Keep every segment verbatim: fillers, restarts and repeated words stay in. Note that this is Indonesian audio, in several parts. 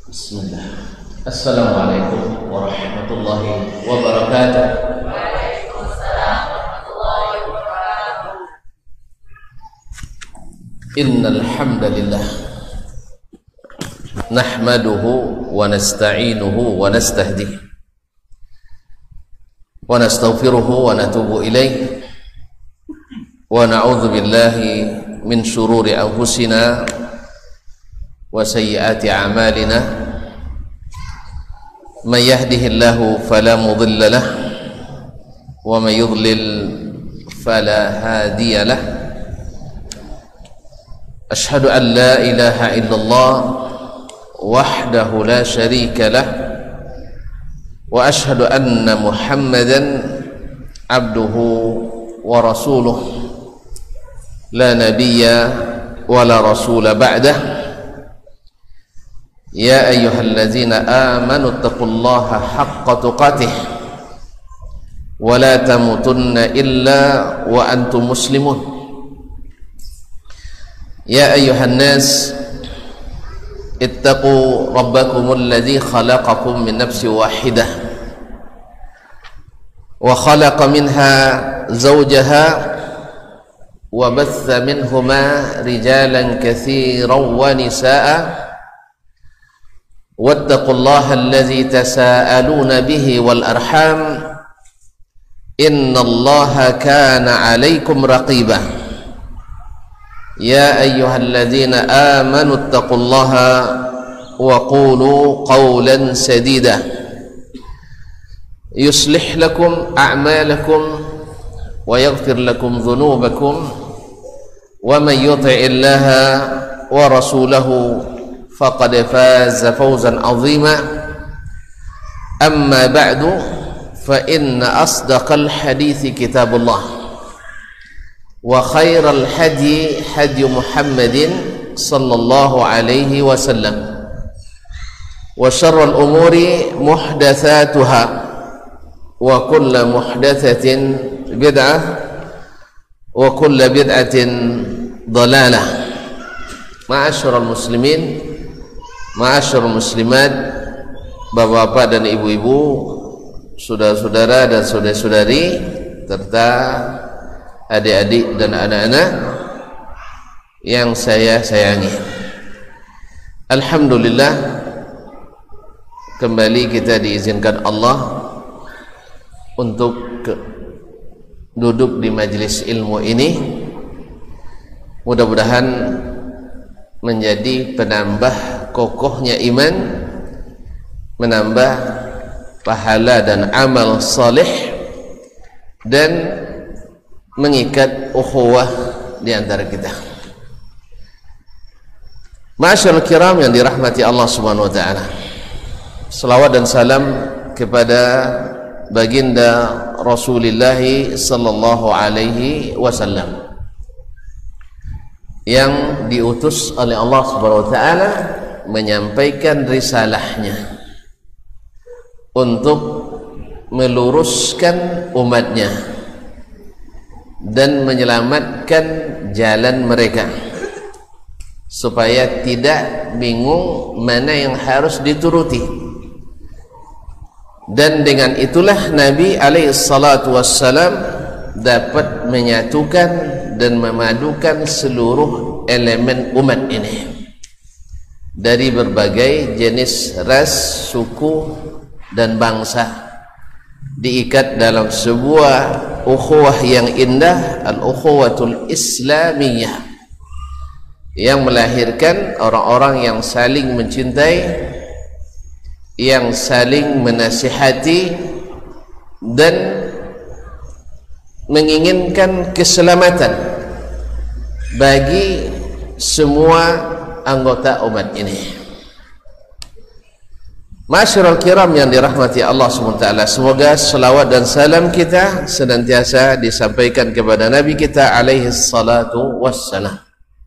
Bismillah. Assalamualaikum warahmatullahi wabarakatuh. Waalaikumsalam warahmatullahi wabarakatuh. Innal hamdalillah nahmaduhu wa nasta'inuhu wa nastahdihi wa nastaghfiruhu wa natubu ilayh wa na'udzu billahi min shururi anfusina wa sayyiati a'malina man yahdihillahu fala mudilla lah wa man yudlil fala hadiya lah. Ashhadu an la ilaha illallah wahdahu la syarika lah wa ashhadu anna Muhammadan abduhu wa rasuluh la nabiyya wa la rasula ba'dah. Ya ayyuhallazina amanu taqullaha haqqa tuqatih wa la tamutunna illa wa antum muslimun. Ya ayyuhan nas ittaqu rabbakumul ladzi khalaqakum min nafsin wahidah wa khalaqa minha zawjaha wa batha minhuma rijalan katsiran wa nisaa'a wattaqullaha alladzi tasaaluna bihi wal arham innallaha kana 'alaikum raqiba. Ya ayyuhalladzina amanu taqullaha wa qulu qawlan sadida yuslih lakum a'malakum wa yaghfir lakum dhunubakum wa man yuti'illaha wa rasulahu faqad faza fawzan 'azima. Amma ba'du fa inna asdaqal hadithi kitabullah wa khairal hadi hadi Muhammadin sallallahu alaihi wasallam wa syarrul umuri muhdatsatuha wa kullu muhdatsatin bid'ah wa kullu bid'atin dhalalah. Ma'asyiral muslimin, ma'asyiral muslimat, bapak-bapak dan ibu-ibu, saudara-saudara dan saudari-saudari serta adik-adik dan anak-anak yang saya sayangi. Alhamdulillah, kembali kita diizinkan Allah untuk duduk di majelis ilmu ini. Mudah-mudahan menjadi penambah kokohnya iman, menambah pahala dan amal saleh, dan mengikat ukhuwah di antara kita. Ma'asyiral kiram yang dirahmati Allah Subhanahu wa taala. Selawat dan salam kepada baginda Rasulullah sallallahu alaihi wasallam yang diutus oleh Allah Subhanahu wa taala menyampaikan risalahnya untuk meluruskan umatnya dan menyelamatkan jalan mereka supaya tidak bingung mana yang harus dituruti. Dan dengan itulah Nabi alaihi salatu wassalam dapat menyatukan dan memadukan seluruh elemen umat ini dari berbagai jenis ras, suku dan bangsa, diikat dalam sebuah ukhuwah yang indah, al-ukhuwatul islamiyah, yang melahirkan orang-orang yang saling mencintai, yang saling menasihati dan menginginkan keselamatan bagi semua anggota umat ini. Ma'asyiral kiram yang dirahmati Allah subhanahu wa taala, semoga selawat dan salam kita senantiasa disampaikan kepada Nabi kita alaihi salatu wassalam,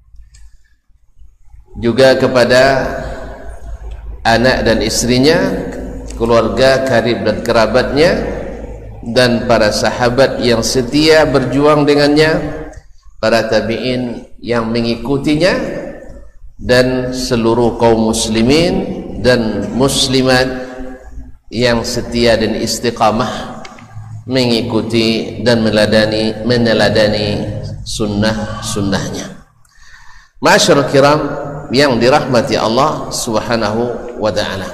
juga kepada anak dan istrinya, keluarga karib dan kerabatnya, dan para sahabat yang setia berjuang dengannya, para tabi'in yang mengikutinya, dan seluruh kaum muslimin dan muslimat yang setia dan istiqamah mengikuti dan meladani meneladani sunnah-sunnahnya. Ma'asyiral kiram yang dirahmati Allah Subhanahu wa taala.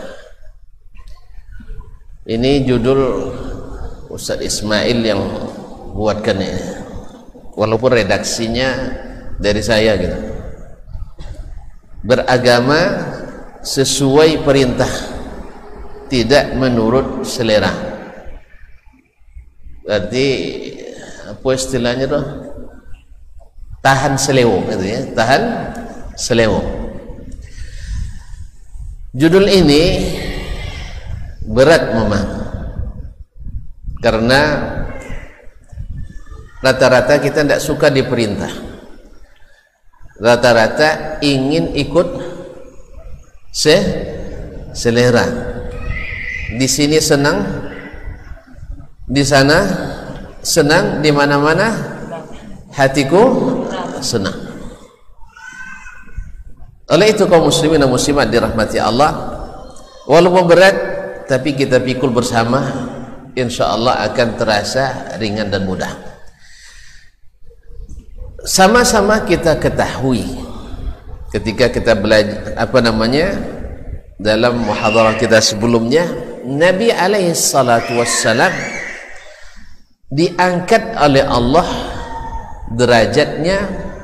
Ini judul Ustaz Ismail yang buatkan ini. Walaupun redaksinya dari saya gitu. Beragama sesuai perintah, tidak menurut selera. Berarti apa istilahnya tuh? Tahan selewo gitu ya, tahan selewo. Judul ini berat memang, karena rata-rata kita tidak suka diperintah, rata-rata ingin ikut se selera. Di sini senang, di sana senang, di mana-mana hatiku senang. Oleh itu kaum muslimin dan muslimat dirahmati Allah, walaupun berat tapi kita pikul bersama, insya Allah akan terasa ringan dan mudah. Sama-sama kita ketahui ketika kita belajar apa namanya dalam muhadarah kita sebelumnya, Nabi alaihi salatu wassalam diangkat oleh Allah derajatnya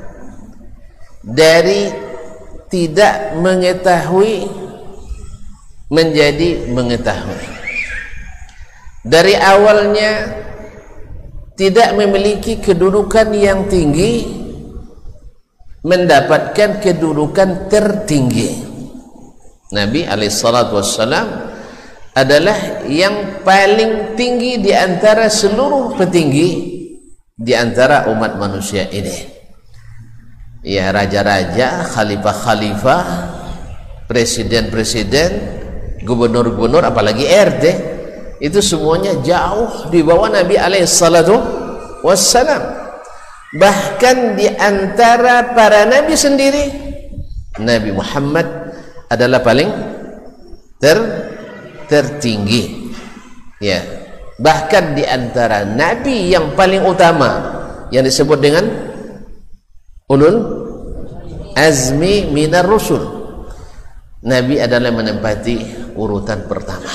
dari tidak mengetahui menjadi mengetahui. Dari awalnya tidak memiliki kedudukan yang tinggi mendapatkan kedudukan tertinggi. Nabi alaihi salatu wassalam adalah yang paling tinggi di antara seluruh petinggi di antara umat manusia ini. Ya, raja-raja, khalifah-khalifah, presiden-presiden, gubernur-gubernur, apalagi R T, itu semuanya jauh di bawah Nabi alaihi salatu wassalam. Bahkan di antara para nabi sendiri, Nabi Muhammad adalah paling ter tertinggi. Ya, bahkan di antara nabi yang paling utama yang disebut dengan ulul azmi minar rusul, Nabi adalah menempati urutan pertama.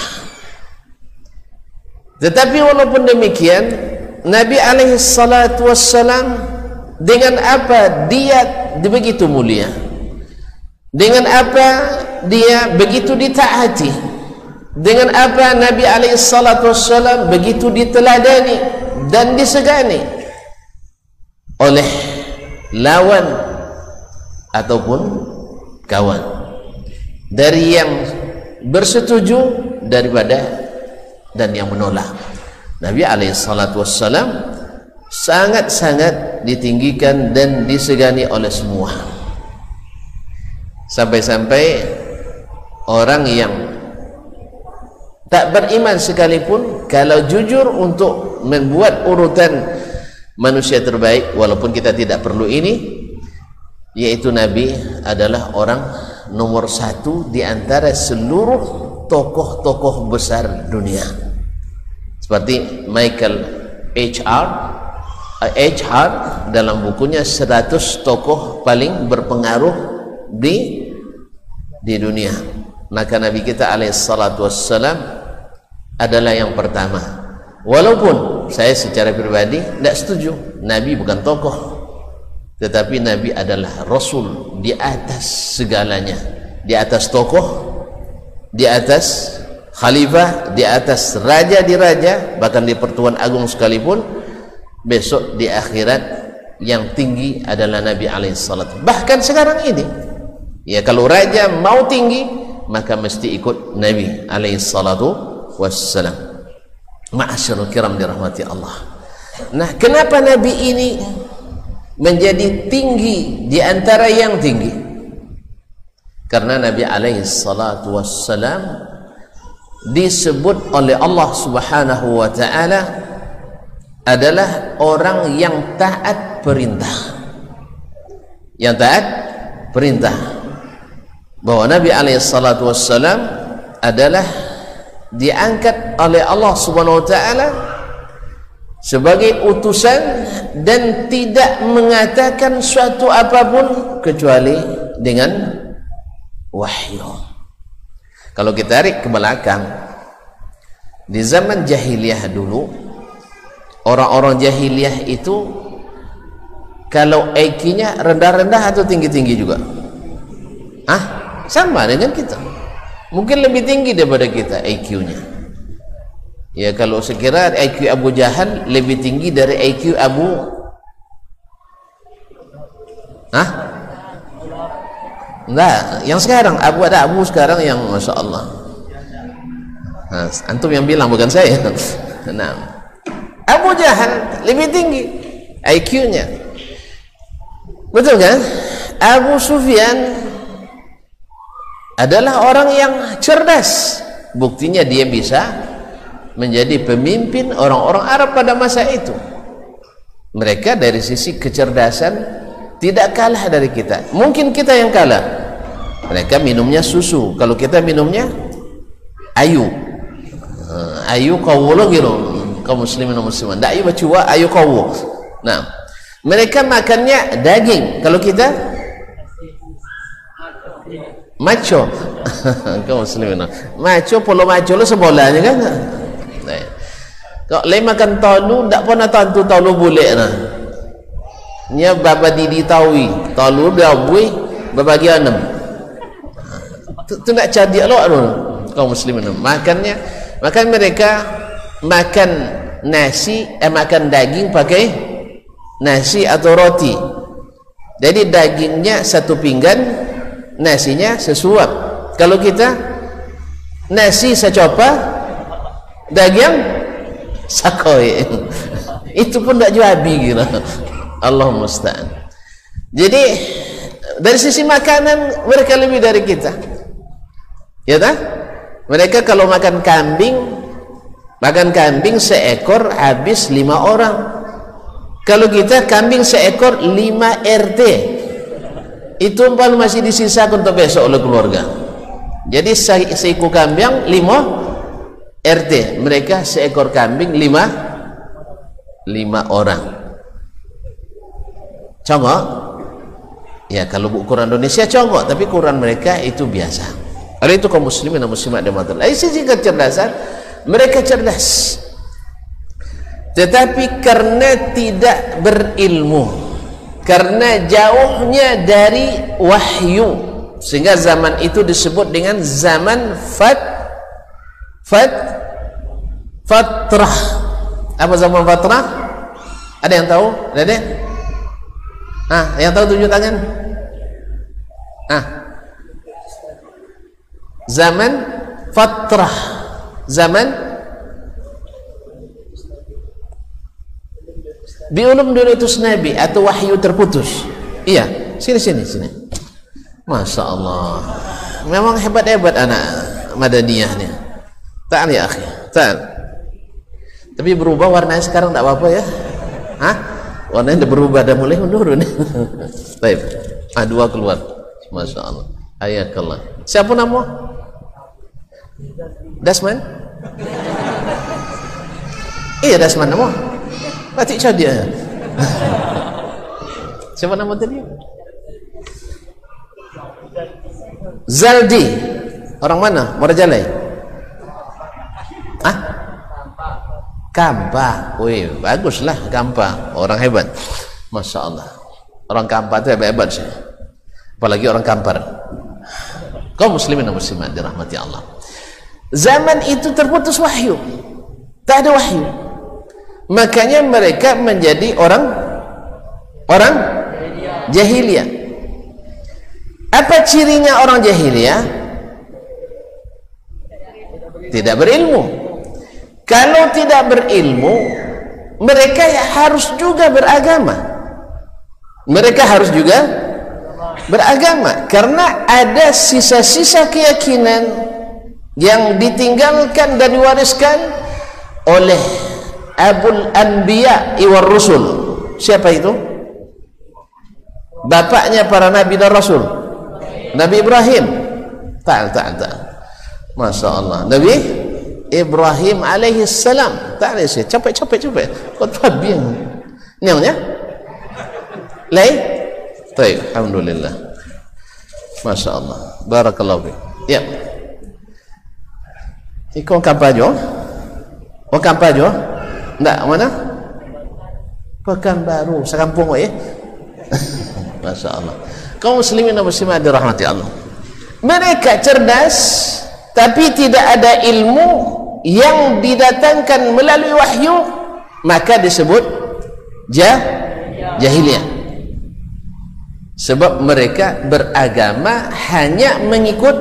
Tetapi walaupun demikian, Nabi alaihi salatu wassalam dengan apa dia begitu mulia, dengan apa dia begitu ditaati, dengan apa Nabi alaihi salatu wassalam begitu diteladani dan disegani oleh lawan ataupun kawan, dari yang bersetuju daripada dan yang menolak. Nabi alaihi salatu wassalam sangat-sangat ditinggikan dan disegani oleh semua, sampai-sampai orang yang tak beriman sekalipun kalau jujur untuk membuat urutan manusia terbaik, walaupun kita tidak perlu ini, yaitu Nabi adalah orang nomor satu di antara seluruh tokoh-tokoh besar dunia, seperti Michael H R H R dalam bukunya seratus tokoh paling berpengaruh di di dunia. Maka Nabi kita alaihi salatu wassalam adalah yang pertama. Walaupun saya secara pribadi tidak setuju, Nabi bukan tokoh, tetapi Nabi adalah Rasul di atas segalanya, di atas tokoh, di atas khalifah, di atas raja di raja, bahkan di pertuan agung sekalipun. Besok di akhirat yang tinggi adalah Nabi alaihi salatu. Bahkan sekarang ini, ya, kalau raja mau tinggi maka mesti ikut Nabi alaihi salatu wassalam. Ma'asyiral kiram dirahmati Allah. Nah, kenapa Nabi ini menjadi tinggi di antara yang tinggi? Karena Nabi alaihi salatu wassalam disebut oleh Allah Subhanahu wa taala adalah orang yang taat perintah. Yang taat perintah. Bahwa Nabi alaihi salatu wassalam adalah diangkat oleh Allah Subhanahu wa taala sebagai utusan dan tidak mengatakan suatu apapun kecuali dengan wahyu. Kalau kita tarik ke belakang, di zaman jahiliyah dulu, orang-orang jahiliyah itu kalau I Q-nya rendah-rendah atau tinggi-tinggi juga? Ah, sama dengan kita. Mungkin lebih tinggi daripada kita I Q-nya. Ya, kalau sekira I Q Abu Jahal lebih tinggi dari I Q Abu Hah? Enggak, yang sekarang Abu ada Abu sekarang yang Masya Allah. Nah, antum yang bilang bukan saya. Nah, Abu Jahal lebih tinggi I Q-nya. Betul kan? Abu Sufyan adalah orang yang cerdas. Buktinya dia bisa menjadi pemimpin orang-orang Arab pada masa itu. Mereka dari sisi kecerdasan tidak kalah dari kita. Mungkin kita yang kalah. Mereka minumnya susu, kalau kita minumnya ayu. Ayu kawulo gitu. Kaum muslimin dan muslimat. Dak ayu baca ayu kawu. Nah, mereka makannya daging, kalau kita maco. Kaum muslimin. Maco polo maco lo sebolanya kan. Nah. Kau lain makan talu tak pernah tentu talu boleh nah. Nya baba didi tawi, talu dah bui berbagi enam. Tu nak cadik lo anu kaum muslimin. Makannya, makan mereka makan nasi, eh, makan daging pakai nasi atau roti. Jadi dagingnya satu pinggan, nasinya sesuap. Kalau kita nasi secopa, daging sakoi. Itu pun tak juabi gitu. Allah musta'an. Jadi dari sisi makanan mereka lebih dari kita. Ya tak? Mereka kalau makan kambing, makan kambing seekor habis lima orang. Kalau kita kambing seekor lima R T. Itu umpama masih disisakan untuk besok oleh keluarga. Jadi se seekor kambing lima R T. Mereka seekor kambing lima lima orang. Congok? Ya, kalau ukuran Indonesia congok, tapi ukuran mereka itu biasa. Oleh itu kaum muslimin dan muslimat dimatakan. Dari sisi kecerdasan, mereka cerdas. Tetapi karena tidak berilmu, karena jauhnya dari wahyu, sehingga zaman itu disebut dengan zaman fat fat fatrah. Apa zaman fatrah? Ada yang tahu? Ada? Ah, yang tahu tunjuk tangan. Ah, zaman fatrah, zaman biulum dulu itu nabi atau wahyu terputus. Iya, sini sini sini. Masya Allah, memang hebat hebat anak Madaniyah nih. Tak ya akhi, tak. Tapi berubah warnanya sekarang tak apa-apa ya. Hah? Warnanya udah berubah, dah mulai menurun. Baik, ah dua keluar. Masya Allah. Ayakallah. Siapa nama? Dasman? Iya Dasman nama. Batik cah dia. Siapa nama tadi? Zaldi. Orang mana? Morajalai? Ah? Kampa. Wih, baguslah Kampa. Orang hebat. Masya Allah. Orang Kampa itu hebat-hebat sih. Apalagi orang Kampar. Kaum muslimin dan muslimat dirahmati Allah. Zaman itu terputus wahyu. Tak ada wahyu. Makanya mereka menjadi orang orang jahiliyah. Apa cirinya orang jahiliyah? Tidak berilmu. Kalau tidak berilmu, mereka ya harus juga beragama. Mereka harus juga beragama, karena ada sisa-sisa keyakinan yang ditinggalkan dan diwariskan oleh Abul Anbiya iwar Rusul. Siapa itu? Bapaknya para nabi dan rasul, Nabi Ibrahim. Tak, tak, tak. Masya Allah. Nabi Ibrahim alaihi salam. Tak ada saya. Capek, capek, capek. Kau tak biang. Nyamnya? Lai? Baik. Alhamdulillah. Masya Allah. Barakallahu fiik. Ya. Ikut kapal jo? Oh kapal jo? Tak, mana? Pekanbaru. Sekampung ya? Masya Allah. Kaum muslimin dan muslimat dirahmati Allah. Mereka cerdas, tapi tidak ada ilmu yang didatangkan melalui wahyu, maka disebut jah jahiliyah. Sebab mereka beragama hanya mengikut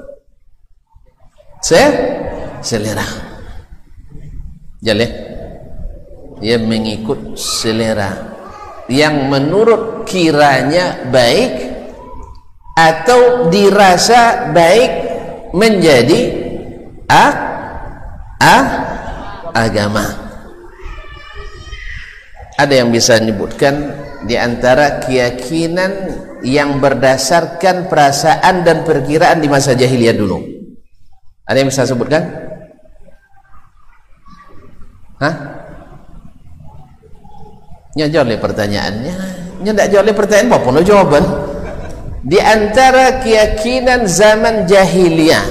se selera. Jaleh, dia mengikut selera yang menurut kiranya baik atau dirasa baik menjadi a a agama. Ada yang bisa menyebutkan di antara keyakinan yang berdasarkan perasaan dan perkiraan di masa jahiliyah dulu. Ada yang bisa sebutkan? Hah? Nya jawab pertanyaannya. Nya tak jawab pertanyaan apa pun jawaban. Di antara keyakinan zaman jahiliyah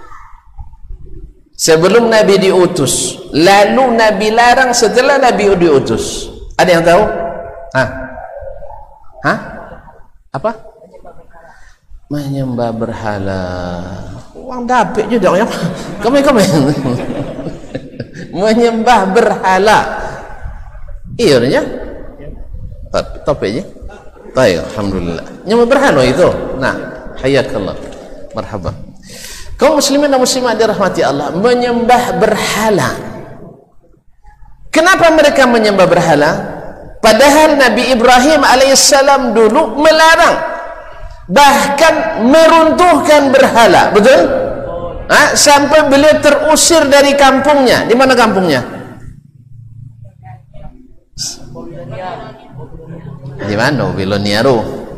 sebelum Nabi diutus, lalu Nabi larang setelah Nabi diutus. Ada yang tahu? Hah? Hah? Apa? Menyembah berhala. Uang dapet je dah. Komen komen. Menyembah berhala. Iya nya. Topik je. Baik, alhamdulillah. Menyembah berhala itu. Nah, hayakallah. Marhaban. Kaum muslimin dan muslimat dirahmati Allah, menyembah berhala. Kenapa mereka menyembah berhala? Padahal Nabi Ibrahim alaihissalam dulu melarang, bahkan meruntuhkan berhala, betul? Ha? Sampai beliau terusir dari kampungnya. Di mana kampungnya? Di mana? Babilonia.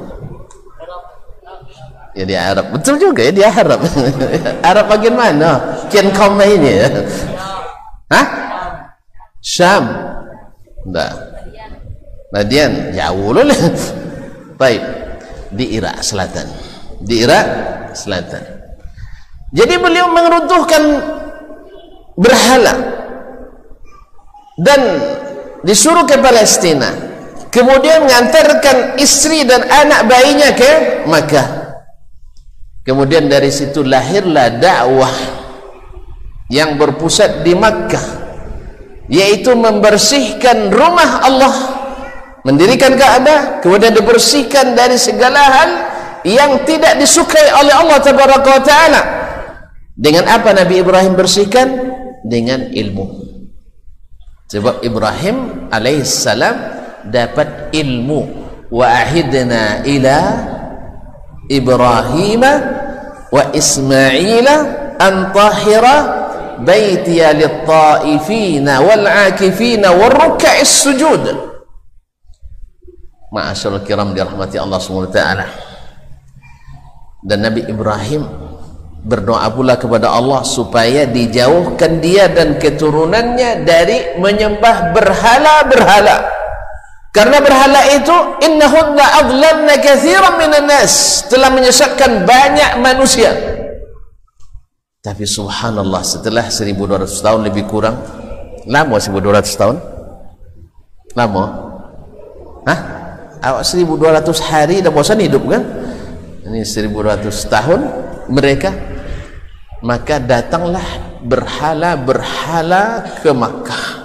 Ya di Arab. Betul juga ya, di Arab. Arab bagian mana? Kian kaum ini ya. Hah? Syam. Enggak. Madian jauh loh. Baik. Di Irak Selatan. Di Irak Selatan. Jadi beliau meruntuhkan berhala dan disuruh ke Palestina. Kemudian mengantarkan istri dan anak bayinya ke Makkah. Kemudian dari situ lahirlah dakwah yang berpusat di Makkah, yaitu membersihkan rumah Allah, mendirikan Ka'bah, kemudian dibersihkan dari segala hal yang tidak disukai oleh Allah Tabaraka wa Ta'ala. Dengan apa Nabi Ibrahim bersihkan? Dengan ilmu. Sebab Ibrahim alaihissalam dapat ilmu. Wa ahidna ila Ibrahim wa Ismaila an tahira baitiya lit-ta'ifina wal-'akifina war-ruk'is sujud. Ma'asyiral kiram dirahmati Allah Subhanahu wa taala. Dan Nabi Ibrahim berdoa pula kepada Allah supaya dijauhkan dia dan keturunannya dari menyembah berhala-berhala. Karena berhala itu innahunna adlalna katsiran minan nas, telah menyesatkan banyak manusia. Tapi subhanallah, setelah seribu dua ratus tahun lebih kurang, lama seribu dua ratus tahun? Lama? Hah? Awak seribu dua ratus hari dah bosan hidup kan? Ini seribu dua ratus tahun mereka, maka datanglah berhala-berhala ke Makkah.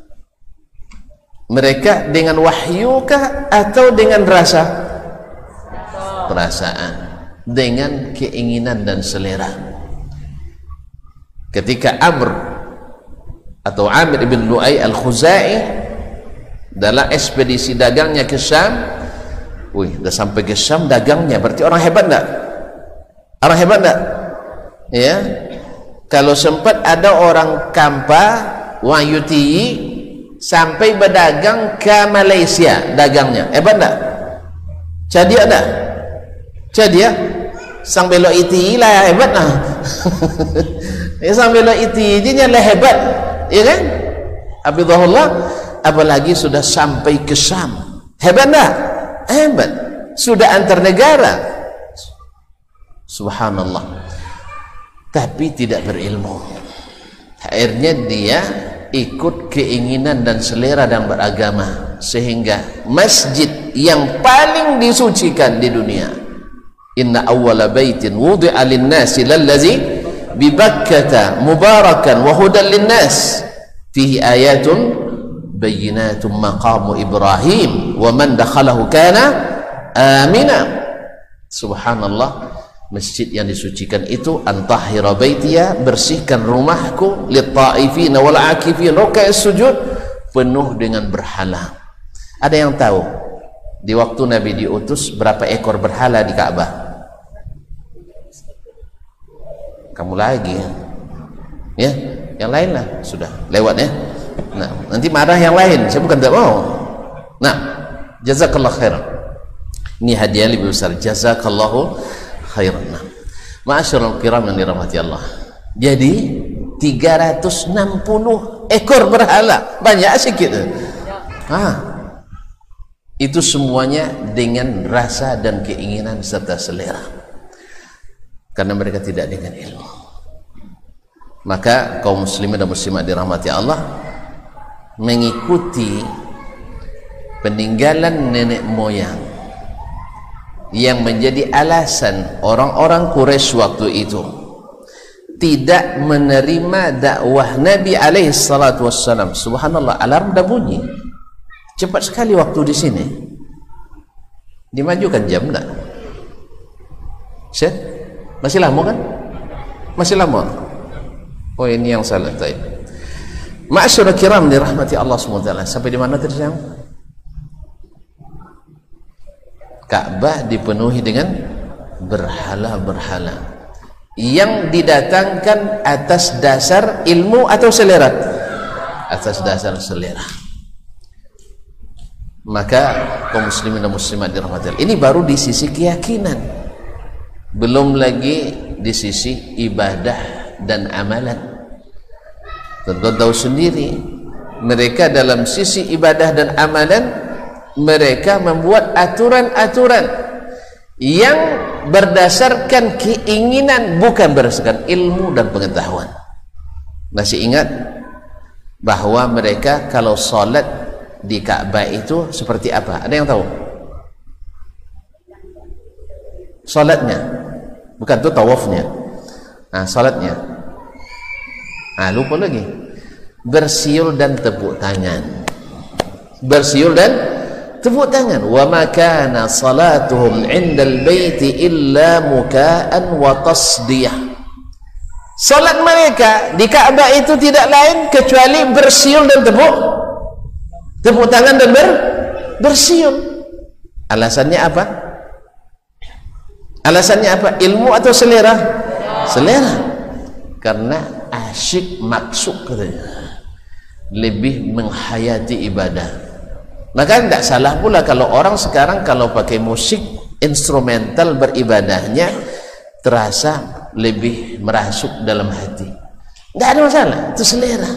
Mereka dengan wahyukah atau dengan rasa? Perasaan, dengan keinginan dan selera. Ketika Amr atau Amir ibn Lu'ay al-Khuzai dalam ekspedisi dagangnya ke Syam, wih, dah sampai ke Syam dagangnya, berarti orang hebat enggak? Orang hebat enggak? Ya, kalau sempat ada orang Kampa, Wayuti sampai berdagang ke Malaysia dagangnya, hebat enggak? Jadi ada? Jadi ya? sang belok iti lah hebat lah. Ya, sang belok iti dia lah hebat, ya kan? Abidahullah, apalagi sudah sampai ke Syam, hebat tak? Hebat, sudah antar negara, subhanallah, tapi tidak berilmu. Akhirnya dia ikut keinginan dan selera dan beragama, sehingga masjid yang paling disucikan di dunia, inna awwala baitin wudi'a lin-nasi lallazi bi Bakkah mubarakan wa hudan lin-nas fihi ayatun bayyinatun maqamu Ibrahim wa man dakhalahu kana amina. Subhanallah, masjid yang disucikan itu, antahira baitiya, bersihkan rumahku, lit-ta'ifin wal 'akifin, rakaat sujud penuh dengan berhala. Ada yang tahu di waktu Nabi diutus berapa ekor berhala di Ka'bah? Kamu lagi ya, yang lain lah sudah lewat ya. Nah, nanti marah yang lain, saya bukan tak mau. Nah, jazakallah khairan, ini hadiah lebih besar, jazakallahu khairan. Nah, ma'asyiral kiram yang dirahmati Allah, jadi tiga ratus enam puluh ekor berhala, banyak sedikit. Ah, itu semuanya dengan rasa dan keinginan serta selera, karena mereka tidak dengan ilmu. Maka kaum muslimin dan muslimat dirahmati Allah, mengikuti peninggalan nenek moyang yang menjadi alasan orang-orang Quraisy waktu itu tidak menerima dakwah Nabi alaihi salatu wassalam. Subhanallah, alarm dah bunyi, cepat sekali waktu di sini, dimajukan jam tak? Set? Masih lama kan? Masih lama. Oh, ini yang salah tadi. Ma'asyiral kiram dirahmati Allah subhanahu wa taala. Sampai di mana tadi sayang? Ka'bah dipenuhi dengan berhala-berhala yang didatangkan atas dasar ilmu atau selera? Atas dasar selera. Maka kaum muslimin dan muslimat dirahmati Allah, ini baru di sisi keyakinan, belum lagi di sisi ibadah dan amalan. Tentu tahu sendiri, mereka dalam sisi ibadah dan amalan, mereka membuat aturan-aturan yang berdasarkan keinginan, bukan berdasarkan ilmu dan pengetahuan. Masih ingat bahwa mereka kalau salat di Ka'bah itu seperti apa? Ada yang tahu? Salatnya, bukan itu tawafnya. Nah, salatnya, ah lupa lagi, bersiul dan tepuk tangan, bersiul dan tepuk tangan. Wa ma kana salatuhum 'indal baiti illa muka'an wa tasdiyah. Salat mereka di Ka'bah itu tidak lain kecuali bersiul dan tepuk tepuk tangan dan ber, bersiul. Alasannya apa? Alasannya apa? Ilmu atau selera? Selera. Karena asyik maksud katanya, lebih menghayati ibadah. Maka tidak salah pula kalau orang sekarang kalau pakai musik instrumental beribadahnya terasa lebih merasuk dalam hati. Tidak ada masalah, itu selera.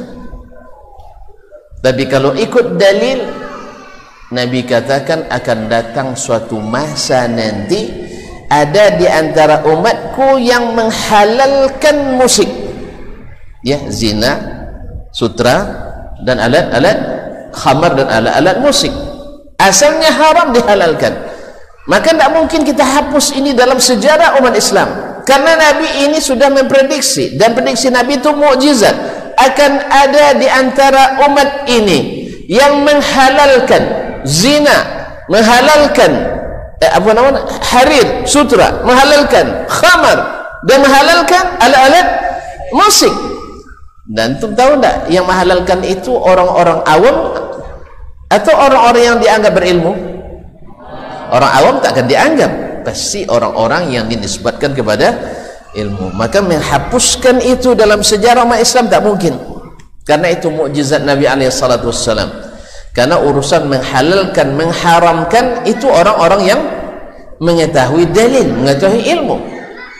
Tapi kalau ikut dalil, Nabi katakan akan datang suatu masa nanti ada di antara umatku yang menghalalkan musik, ya, zina, sutra dan alat-alat khamar dan alat-alat musik, asalnya haram dihalalkan. Maka tidak mungkin kita hapus ini dalam sejarah umat Islam, karena Nabi ini sudah memprediksi, dan prediksi Nabi itu mukjizat. Akan ada di antara umat ini yang menghalalkan zina, menghalalkan eh, apa namanya, harir, sutra, menghalalkan khamar, dan menghalalkan alat-alat musik. Dan tuh tahu tak, yang menghalalkan itu orang-orang awam atau orang-orang yang dianggap berilmu? Orang awam tak akan dianggap, pasti orang-orang yang dinisbatkan kepada ilmu. Maka menghapuskan itu dalam sejarah umat Islam tak mungkin, karena itu mukjizat Nabi alaihi salatu wassalam. Karena urusan menghalalkan, mengharamkan itu orang-orang yang mengetahui dalil, mengetahui ilmu.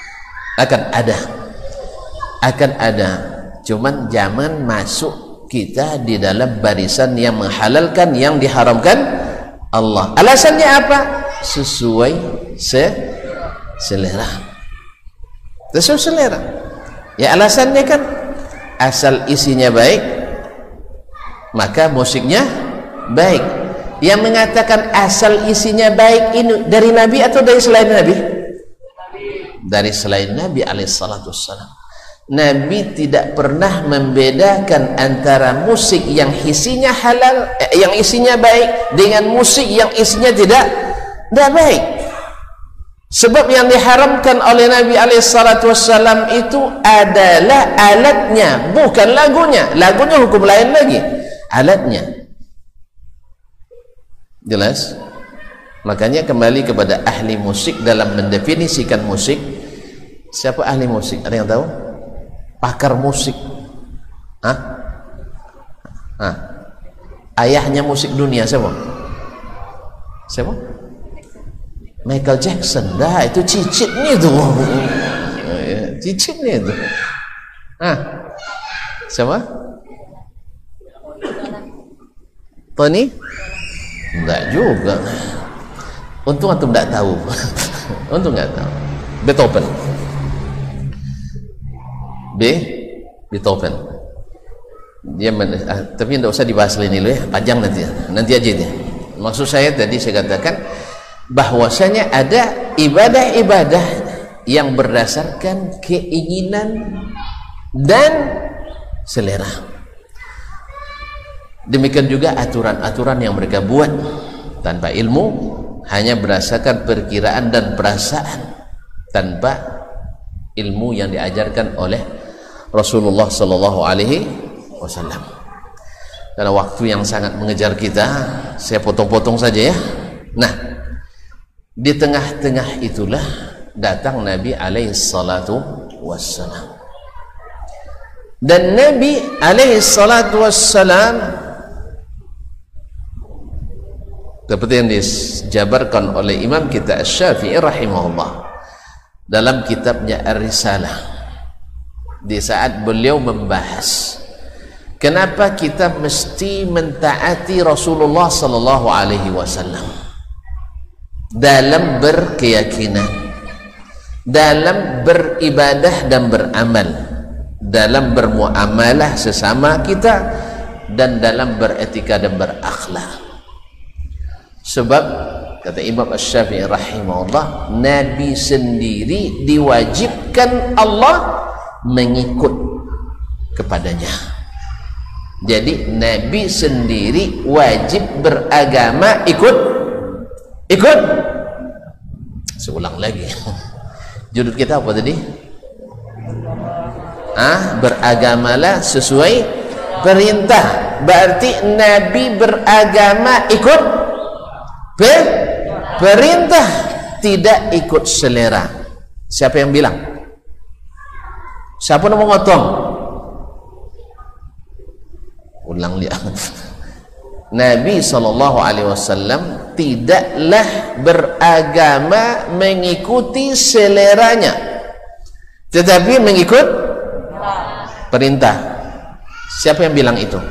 akan ada, akan ada. Cuman jangan masuk kita di dalam barisan yang menghalalkan yang diharamkan Allah. Alasannya apa? Sesuai se selera. Sesuai selera. Ya alasannya kan asal isinya baik, maka musiknya baik. Yang mengatakan asal isinya baik ini dari Nabi atau dari selain Nabi? Dari selain Nabi alaihissalatu wassalam. Nabi tidak pernah membedakan antara musik yang isinya halal, eh, yang isinya baik dengan musik yang isinya tidak tidak baik. Sebab yang diharamkan oleh Nabi alaihissalatu wassalam itu adalah alatnya, bukan lagunya. Lagunya hukum lain lagi, alatnya. Jelas? Makanya kembali kepada ahli musik dalam mendefinisikan musik. Siapa ahli musik? Ada yang tahu? Pakar musik. Hah? Hah? Ayahnya musik dunia siapa? Siapa? Michael Jackson. Dah, itu cicitnya itu. Cicitnya itu. Hah? Siapa? Tony? Enggak juga. Untung antum enggak tahu. Untung enggak tahu. Beethoven. B. Beethoven. Dia men, ah, tapi enggak usah dibahas ini dulu ya, panjang nanti. Nanti aja dia. Maksud saya tadi saya katakan bahwasanya ada ibadah-ibadah yang berdasarkan keinginan dan selera. Demikian juga aturan-aturan yang mereka buat tanpa ilmu, hanya berdasarkan perkiraan dan perasaan, tanpa ilmu yang diajarkan oleh Rasulullah sallallahu alaihi wasallam. Karena waktu yang sangat mengejar kita, saya potong-potong saja ya. Nah, di tengah-tengah itulah datang Nabi alaihi salatu wassalam. Dan Nabi alaihi salatu wassalam seperti yang dijabarkan oleh Imam kita Asy-Syafi'i rahimahullah dalam kitabnya Ar-Risalah, di saat beliau membahas kenapa kita mesti mentaati Rasulullah sallallahu alaihi wasallam dalam berkeyakinan, dalam beribadah dan beramal, dalam bermuamalah sesama kita, dan dalam beretika dan berakhlak. Sebab kata Imam Asy-Syafi'i rahimahullah, Nabi sendiri diwajibkan Allah mengikut kepadanya. Jadi Nabi sendiri wajib beragama ikut ikut. Seulang lagi. Judul kita apa tadi? Ah, beragamalah sesuai perintah. Berarti Nabi beragama ikut perintah, tidak ikut selera. Siapa yang bilang? Siapa yang mau ngotong? Ulang dia. Nabi sallallahu alaihi wasallam tidaklah beragama mengikuti seleranya, tetapi mengikut perintah. Siapa yang bilang itu?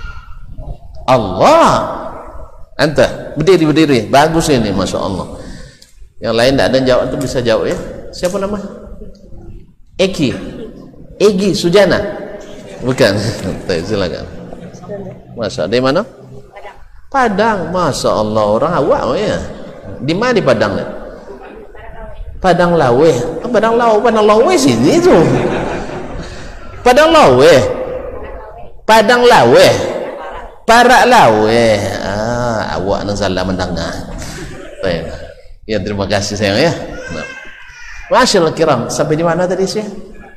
Allah. Anta berdiri berdiri, bagus ini, masya Allah. Yang lain tidak ada yang jawab, itu bisa jawab ya. Siapa nama? Eki, Egi Sujana, bukan? Silakan. Masya Allah. Dari mana? Padang. Masya Allah, orang awak ya. Di mana di Padang? Padang Lawe. Oh, Padang Lawe, Padang Lawe sini tu. Padang Lawe. Padang Lawe. Parak Lawe. Ah, awak nang salah mendengar. Baik. Ya, terima kasih sayang ya. Nah. Masyaallah kiram, sampai di mana tadi sih?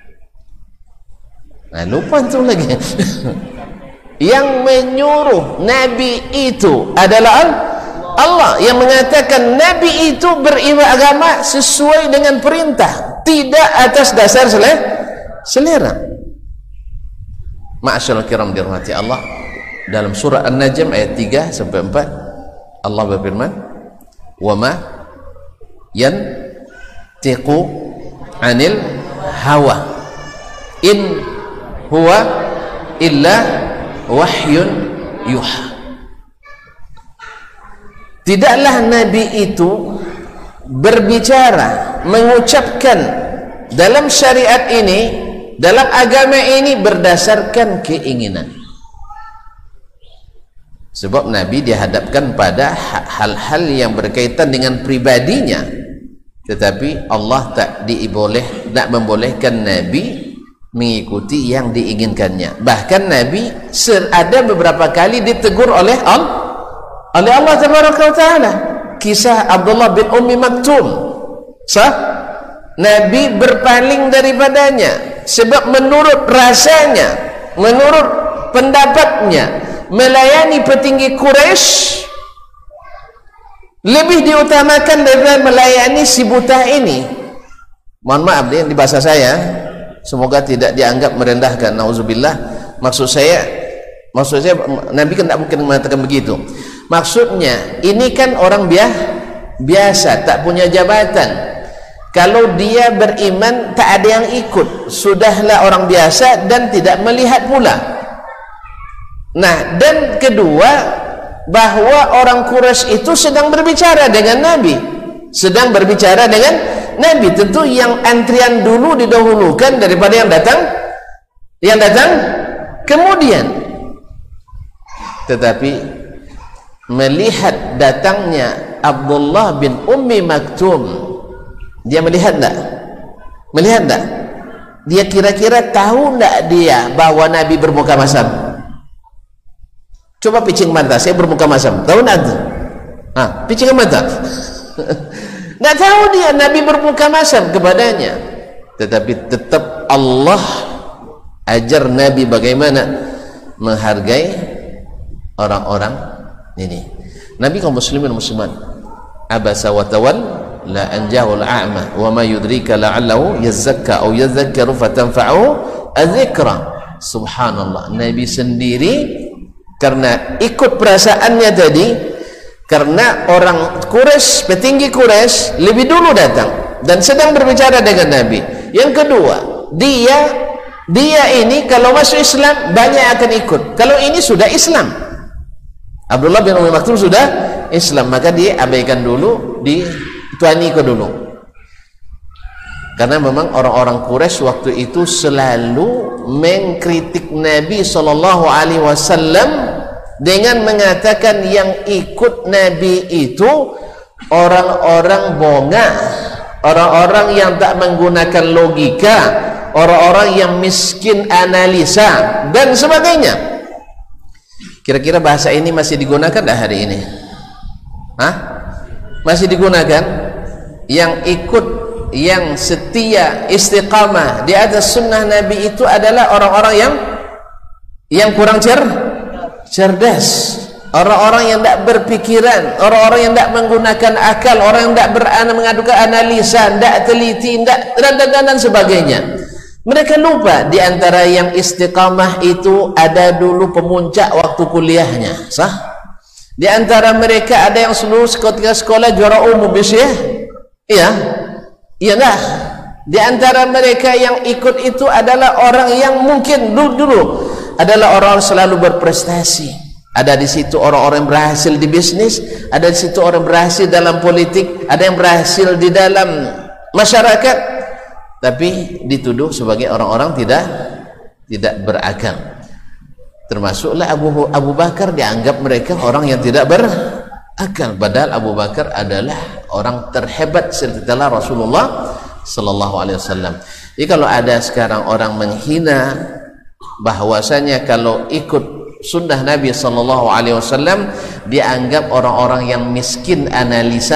Nah, lupa tu lagi. Yang menyuruh Nabi itu adalah Allah, yang mengatakan Nabi itu beragama sesuai dengan perintah, tidak atas dasar selera. Ma'asyarul kiram dirahmati Allah, dalam surah An-Najm ayat tiga sampai empat Allah berfirman, "Wa ma yantiqu 'anil hawa, in huwa illa wahyun yuha. Tidaklah Nabi itu berbicara, mengucapkan dalam syariat ini, dalam agama ini berdasarkan keinginan. Sebab Nabi dihadapkan pada hal-hal yang berkaitan dengan pribadinya, tetapi Allah tak diboleh, tak membolehkan Nabi mengikuti yang diinginkannya. Bahkan Nabi ada beberapa kali ditegur oleh Allah, oleh Allah Tabaraka wa Ta'ala. Kisah Abdullah bin Ummi Maktum, sah? Nabi berpaling daripadanya sebab menurut rasanya, menurut pendapatnya, melayani petinggi Quraisy lebih diutamakan daripada melayani si buta ini. Mohon maaf nih di bahasa saya, semoga tidak dianggap merendahkan, nauzubillah. Maksud saya, maksud saya Nabi kan tak mungkin mengatakan begitu. Maksudnya ini kan orang biasa, tak punya jabatan. Kalau dia beriman tak ada yang ikut, sudahlah orang biasa dan tidak melihat pula. Nah, dan kedua, bahwa orang Quraisy itu sedang berbicara dengan Nabi, sedang berbicara dengan Nabi. Tentu yang antrian dulu didahulukan daripada yang datang yang datang kemudian. Tetapi melihat datangnya Abdullah bin Ummi Maktum, dia melihat tak? Melihat tak? Dia kira-kira tahu tak dia bahwa Nabi bermuka masam? Coba picing mata, saya bermuka masam, tahu tak? Ah, picing mata. Tak tahu dia Nabi bermuka masam kepadanya. Tetapi tetap Allah ajar Nabi bagaimana menghargai orang-orang ini. Nabi kaum muslimin muslimat, abasa wa tawalla an ja'al a'ma wa ma yudrika la'allahu yazakka aw yadhakkaru fatanfa'u adzikra. Subhanallah, Nabi sendiri karena ikut perasaannya tadi, karena orang Quraisy, petinggi Quraisy lebih dulu datang dan sedang berbicara dengan Nabi. Yang kedua, dia dia ini kalau masuk Islam banyak akan ikut. Kalau ini sudah Islam, Abdullah bin Ummi Maktum sudah Islam, maka dia abaikan dulu, dituani ke dulu. Karena memang orang-orang Quraisy waktu itu selalu mengkritik Nabi sallallahu alaihi wasallam dengan mengatakan yang ikut Nabi itu orang-orang bonga, orang-orang yang tak menggunakan logika, orang-orang yang miskin analisa dan sebagainya. Kira-kira bahasa ini masih digunakan dah hari ini? Hah? Masih digunakan? Yang ikut, yang setia, istiqamah di atas sunnah Nabi itu adalah orang-orang yang yang kurang cer cerdas, orang-orang yang tidak berpikiran, orang-orang yang tidak menggunakan akal, orang yang tidak mengadukan analisa, tidak teliti, tidak dan, dan, dan, dan sebagainya. Mereka lupa di antara yang istiqamah itu ada dulu pemuncak waktu kuliahnya, sah? Di antara mereka ada yang seluruh ketika sekolah juara umum biasanya, iya, iya dah. Di antara mereka yang ikut itu adalah orang yang mungkin dulu, dulu adalah orang selalu berprestasi. Ada di situ orang-orang yang berhasil di bisnis, ada di situ orang berhasil dalam politik, ada yang berhasil di dalam masyarakat. Tapi dituduh sebagai orang-orang tidak tidak berakal. Termasuklah Abu Abu Bakar, dianggap mereka orang yang tidak berakal, padahal Abu Bakar adalah orang terhebat setelah Rasulullah sallallahu alaihi wasallam. Jadi kalau ada sekarang orang menghina bahwasanya kalau ikut sunnah Nabi sallallahu alaihi wasallam dianggap orang-orang yang miskin analisa,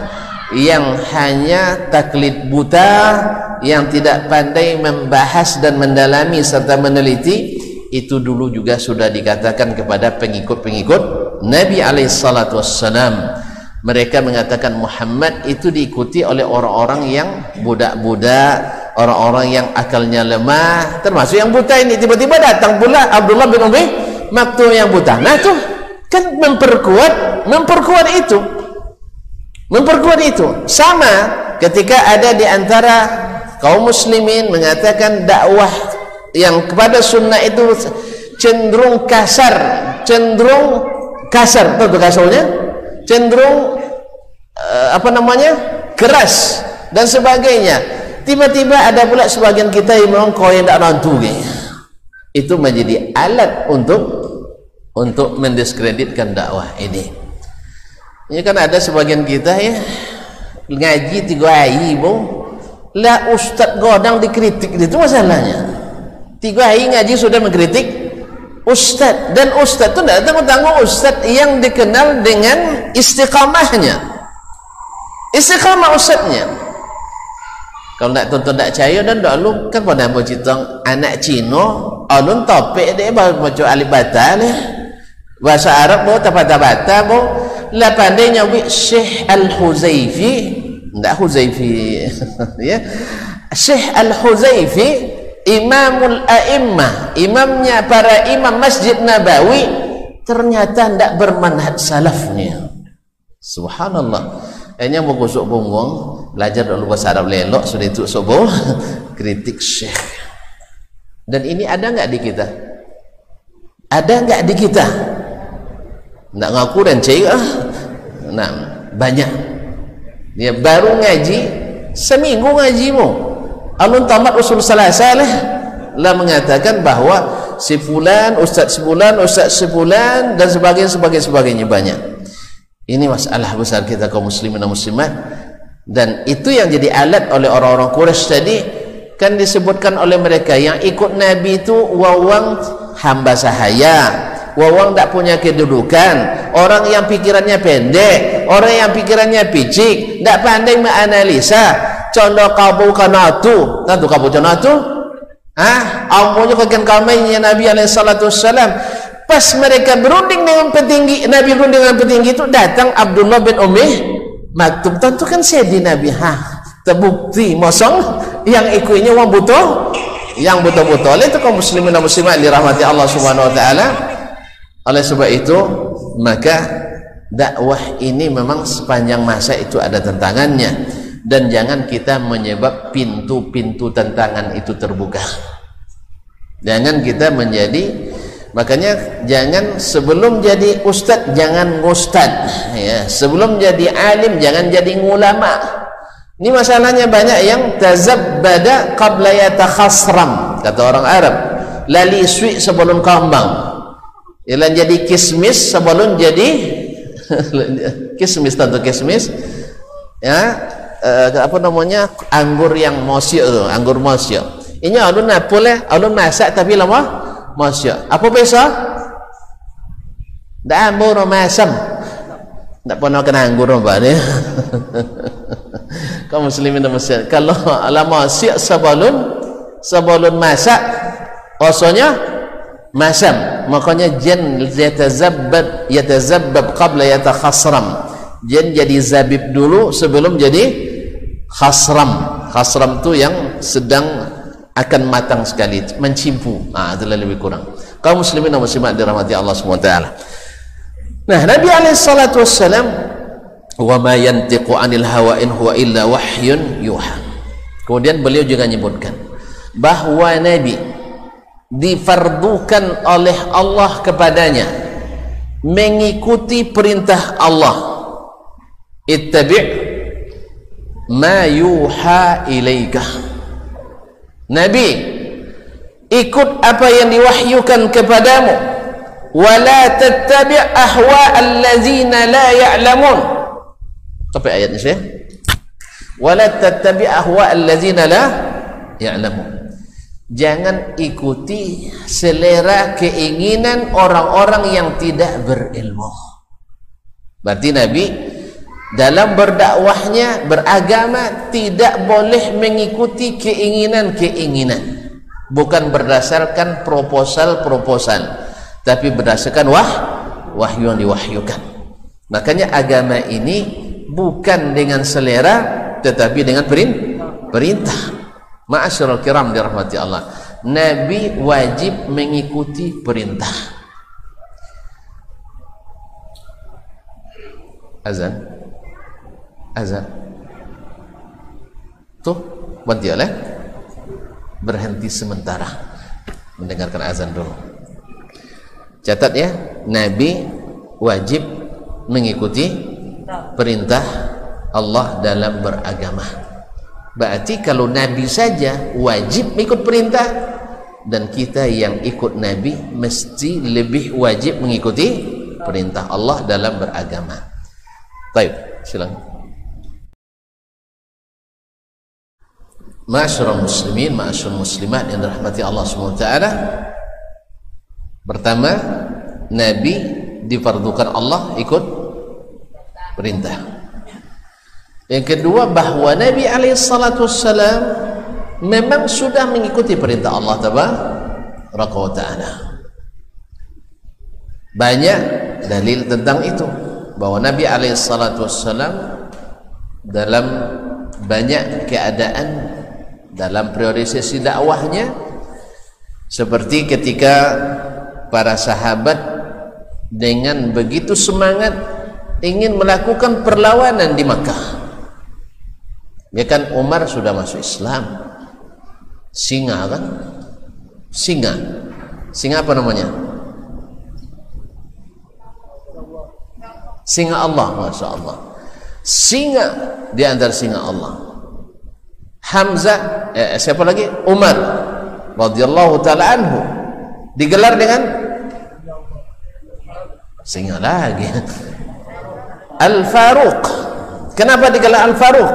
yang hanya taklid buta, yang tidak pandai membahas dan mendalami serta meneliti, itu dulu juga sudah dikatakan kepada pengikut-pengikut Nabi alaihi salatu wassalam. Mereka mengatakan Muhammad itu diikuti oleh orang-orang yang budak-budak, orang-orang yang akalnya lemah, termasuk yang buta ini. Tiba-tiba datang pula Abdullah bin Ummi Maktum yang buta. Nah tuh kan memperkuat memperkuat itu memperkuat itu. Sama ketika ada di antara kaum muslimin mengatakan dakwah yang kepada sunnah itu cenderung kasar, cenderung kasar, tahu kasarnya, cenderung uh, apa namanya, keras dan sebagainya. Tiba-tiba ada pula sebagian kita yang memang kau yang tak nantu, itu menjadi alat untuk untuk mendiskreditkan dakwah ini. Ini kan ada sebagian kita ya ngaji tiga hari bu, lah ustaz godang dikritik, itu masalahnya. Tiga hari ngaji sudah mengkritik ustaz, dan ustaz itu tidak tanggung-tanggung ustaz yang dikenal dengan istiqamahnya, istiqamah ustaznya. Kalau nak tonton tak percaya dan dak lu kan pada apa cerita anak Cina alun topik dia baca alif bata ni bahasa Arab bo tabata-bata bo la pandai nyawi Syekh Al-Huzaifi, ndak Huzaifi ya, Syekh Al-Huzaifi Imamul A'immah, imamnya para imam Masjid Nabawi, ternyata ndak bermanhaj salafnya. Subhanallah. Hanya mau gosok punggung, belajar dulu bahasa Arab lelok, sudah itu sobo kritik syekh. Dan ini ada nggak di kita? Ada nggak di kita? Nggak ngaku dan cek ah. Nah, banyak. Dia baru ngaji seminggu ngajimu. Alun tamat usul salasa lah, lah mengatakan bahwa si fulan, ustaz si fulan, ustaz si fulan dan sebagainya, sebagainya, sebagainya banyak. Ini masalah besar kita kaum muslimin dan muslimat, dan itu yang jadi alat oleh orang-orang Quraisy tadi. Kan disebutkan oleh mereka yang ikut Nabi itu wawang hamba sahaya, wawang tak punya kedudukan, orang yang pikirannya pendek, orang yang pikirannya picik, tak pandai menganalisa. Contoh kabu kanatu, nanti kabu kanatu, ah, ampunya kagian kamainya Nabi alaihi salatu wassalam. Pas mereka berunding dengan petinggi, Nabi berunding dengan petinggi itu, datang Abdullah bin Ummi Maktum. Tentu kan sedih Nabi, ha, terbukti mosong yang ikutnya orang butuh, yang butuh-butuh. Oleh itu kaum muslimin dan muslimat dirahmati Allah Subhanahu wa taala. Oleh sebab itu, maka dakwah ini memang sepanjang masa itu ada tantangannya, dan jangan kita menyebab pintu-pintu tantangan itu terbuka. Jangan kita menjadi, makanya jangan sebelum jadi ustaz jangan ngustad ya, sebelum jadi alim jangan jadi ngulama. Ini masalahnya banyak yang tazabbada qabla yatakhasram, kata orang Arab, lali sui sebelum kambang, ialah jadi kismis sebelum jadi kismis, tentu kismis ya. Uh, apa namanya, anggur yang mosyuk tu, anggur mosyuk ini alun napul eh, alun masak tapi lama mosyuk. Apa biasa dah ambur masam, tak pernah kena anggur apa ni. Kaum muslimin dan muslimat, kalau lama mosyuk sebelum sebelum masak rasanya masam, makanya jan yatazabbab yatazabbab qabla yatakhasram, jan jadi zabib dulu sebelum jadi khasram. Khasram tu yang sedang akan matang sekali, mencimpu. Ah, itulah lebih kurang. Kaum muslimin dan muslimat dirahmati Allah Subhanahu wa taala. Nah, Nabi alaihi salatu wassalam, wa ma yantiqu 'anil hawa in huwa illa wahyun yuha. Kemudian beliau juga menyebutkan bahwa Nabi difardukan oleh Allah kepadanya mengikuti perintah Allah. Ittabi' ma yuha ilaika. Nabi ikut apa yang diwahyukan kepadamu, wala tattabi' ahwa allazina la ya'lamun. Apa ayatnya saya? Wala tattabi' ahwa allazina la ya'lamun. Jangan ikuti selera keinginan orang-orang yang tidak berilmu. Berarti Nabi dalam berdakwahnya, beragama, tidak boleh mengikuti keinginan-keinginan, bukan berdasarkan proposal-proposal, tapi berdasarkan wah wahyu yang diwahyukan. Makanya agama ini bukan dengan selera, tetapi dengan perintah. Ma'asyiral kiram dirahmati Allah, Nabi wajib mengikuti perintah. Azan azan tuh Berhenti oleh berhenti sementara mendengarkan azan dulu. Catat ya, Nabi wajib mengikuti perintah Allah dalam beragama. Berarti kalau Nabi saja wajib ikut perintah, dan kita yang ikut Nabi mesti lebih wajib mengikuti perintah Allah dalam beragama. Baik, silakan. Ma'asyiral muslimin, ma'asyiral muslimat yang dirahmati Allah subhanahu wa taala. Pertama, Nabi difardukan Allah ikut perintah. Yang kedua, bahwa Nabi alaihi salatu wassalam memang sudah mengikuti perintah Allah tabaraka wa taala. Banyak dalil tentang itu, bahwa Nabi alaihi salatu wassalam dalam banyak keadaan dalam priorisasi dakwahnya, seperti ketika para sahabat dengan begitu semangat ingin melakukan perlawanan di Makkah. Ya kan, Umar sudah masuk Islam, singa kan, singa singa apa namanya, singa Allah, masya Allah, singa di antara singa Allah. Hamzah, eh, siapa lagi, Umar radhiyallahu taala anhu digelar dengan singa lagi, Al-Faruq. Kenapa digelar Al-Faruq?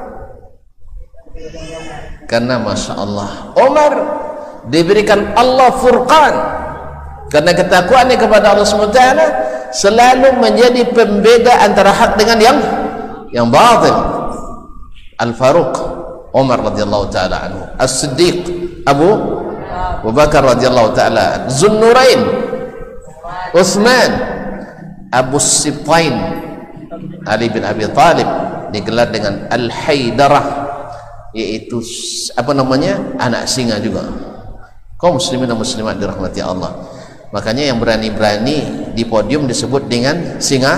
Karena masya Allah, Umar diberikan Allah Furqan, karena ketakwaannya kepada Allah subhanahu wa taala selalu menjadi pembeda antara hak dengan yang yang batil. Al-Faruq Umar radhiyallahu taala anhu, As-Siddiq Abu Abu Bakar radhiyallahu taala, Zunnurain Utsman, Abu Sibtain Ali bin Abi Thalib, digelar dengan Al-Haidarah, yaitu apa namanya, anak singa juga. Kaum muslimin dan muslimat dirahmati Allah. Makanya yang berani-berani di podium disebut dengan singa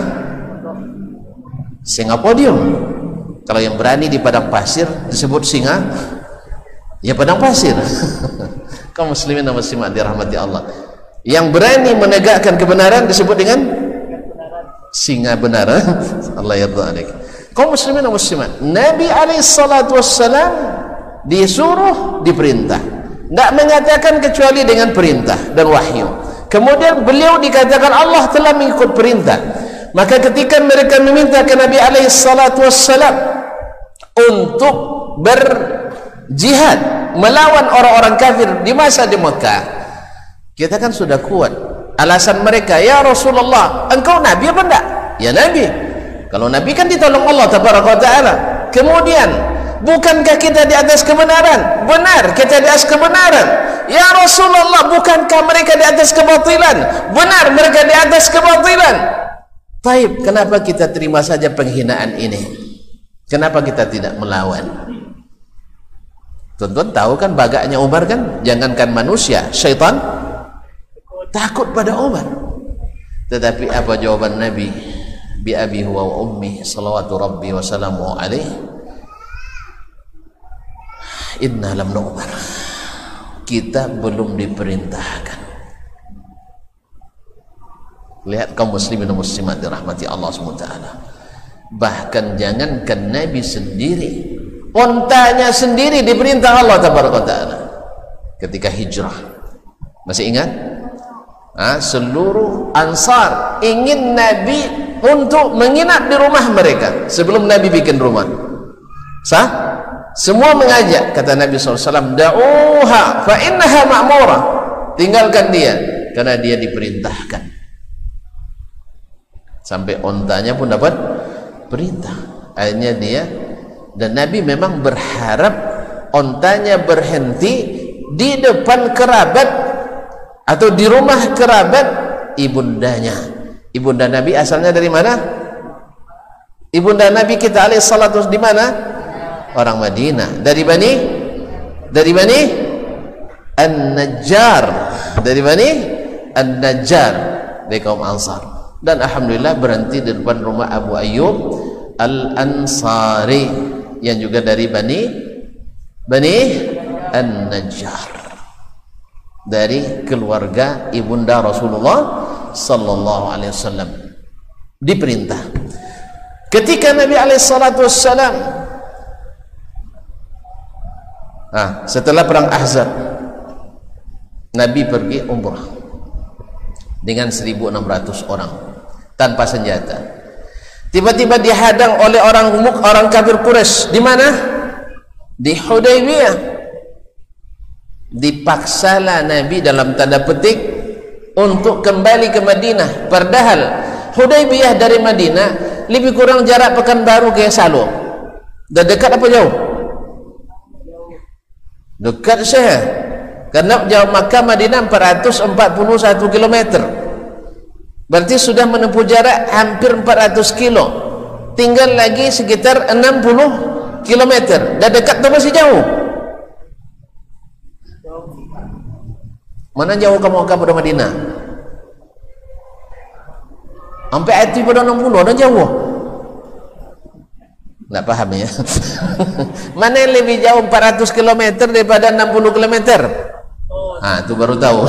singa podium. Kalau yang berani di padang pasir disebut singa ya padang pasir. Kaum muslimin dan muslimat dirahmati Allah. Yang berani menegakkan kebenaran disebut dengan singa benar. Allah yarda alaik. Kaum muslimin dan muslimat, Nabi alaihi salatu wassalam disuruh, diperintah, tidak mengatakan kecuali dengan perintah dan wahyu. Kemudian beliau dikatakan Allah telah mengikut perintah. Maka ketika mereka meminta ke Nabi alaihi salatu wassalam untuk berjihad melawan orang-orang kafir di masa di Mekah, kita kan sudah kuat alasan mereka. Ya Rasulullah, engkau Nabi apa enggak? Ya Nabi. Kalau Nabi kan ditolong Allah tabaraka wa taala. Kemudian, bukankah kita di atas kebenaran? Benar, kita di atas kebenaran. Ya Rasulullah, bukankah mereka di atas kebatilan? Benar, mereka di atas kebatilan. Taib, kenapa kita terima saja penghinaan ini? Kenapa kita tidak melawan? Tuan-tuan tahu kan bagaknya Umar kan? Jangankan manusia, syaitan takut pada Umar. Tetapi apa jawaban Nabi? Bi abi huwa wa ummi salawatu rabbi wa salamu alaih, inna lam nu'mar, kita belum diperintahkan. Lihat kaum muslimin dan muslimat dirahmati Allah subhanahu wa taala. Bahkan jangankan Nabi sendiri, ontanya sendiri diperintah Allah tabaraka wa taala ketika hijrah. Masih ingat? Ha, seluruh Ansar ingin Nabi untuk menginap di rumah mereka sebelum Nabi bikin rumah. Sah? Semua mengajak, kata Nabi shallallahu alaihi wasallam, da'uha fa innaha ma'murah, tinggalkan dia karena dia diperintahkan. Sampai ontanya pun dapat perintah. Akhirnya dia, dan Nabi memang berharap ontanya berhenti di depan kerabat atau di rumah kerabat ibundanya. Ibunda Nabi asalnya dari mana? Ibunda Nabi kita alaihi salatu di mana? Orang Madinah. Dari Bani dari Bani An-Najjar. Dari Bani An-Najjar, dari kaum Ansar. Dan alhamdulillah berhenti di depan rumah Abu Ayyub Al-Ansari yang juga dari Bani Bani An-Najjar, dari keluarga ibunda Rasulullah sallallahu alaihi wasallam. Diperintah ketika Nabi alaihi salatu wassalam, ah, setelah perang Ahzab, Nabi pergi umrah dengan seribu enam ratus orang tanpa senjata. Tiba-tiba dihadang oleh orang orang kafir Quraisy. Di mana? Di Hudaybiyah. Dipaksalah Nabi dalam tanda petik untuk kembali ke Madinah. Padahal Hudaybiyah dari Madinah lebih kurang jarak Pekanbaru ke Salo. Dah dekat apa jauh? Dekat saja. Karena jauh Makkah Madinah empat ratus empat puluh satu kilometer. Berarti sudah menempuh jarak hampir empat ratus kilo. Tinggal lagi sekitar enam puluh kilometer. Dah dekat atau masih jauh? Mana jauh kamu Makkah pada Madinah? Sampai hati pada enam puluh, ada jauh? Nggak paham ya? Mana yang lebih jauh empat ratus kilometer daripada enam puluh kilometer? Ah, itu baru tahu.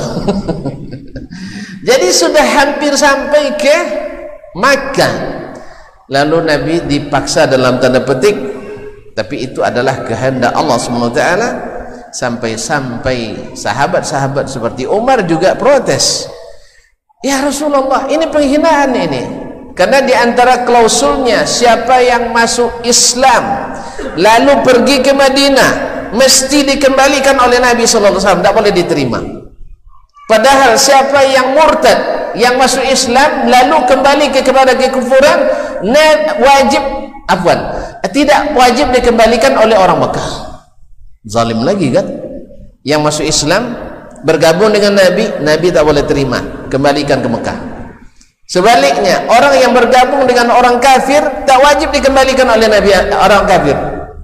Jadi sudah hampir sampai ke Makkah. Lalu Nabi dipaksa dalam tanda petik, tapi itu adalah kehendak Allah subhanahu wa taala. Sampai-sampai sahabat-sahabat seperti Umar juga protes. Ya Rasulullah, ini penghinaan ini. Karena di antara klausulnya, siapa yang masuk Islam lalu pergi ke Madinah mesti dikembalikan oleh Nabi sallallahu alaihi wasallam, tidak boleh diterima. Padahal siapa yang murtad, yang masuk Islam lalu kembali ke kepada kekufuran, wajib afwan, tidak wajib dikembalikan oleh orang Mekah. Zalim lagi kan? Yang masuk Islam bergabung dengan Nabi, Nabi tak boleh terima, kembalikan ke Mekah. Sebaliknya, orang yang bergabung dengan orang kafir tak wajib dikembalikan oleh Nabi orang kafir.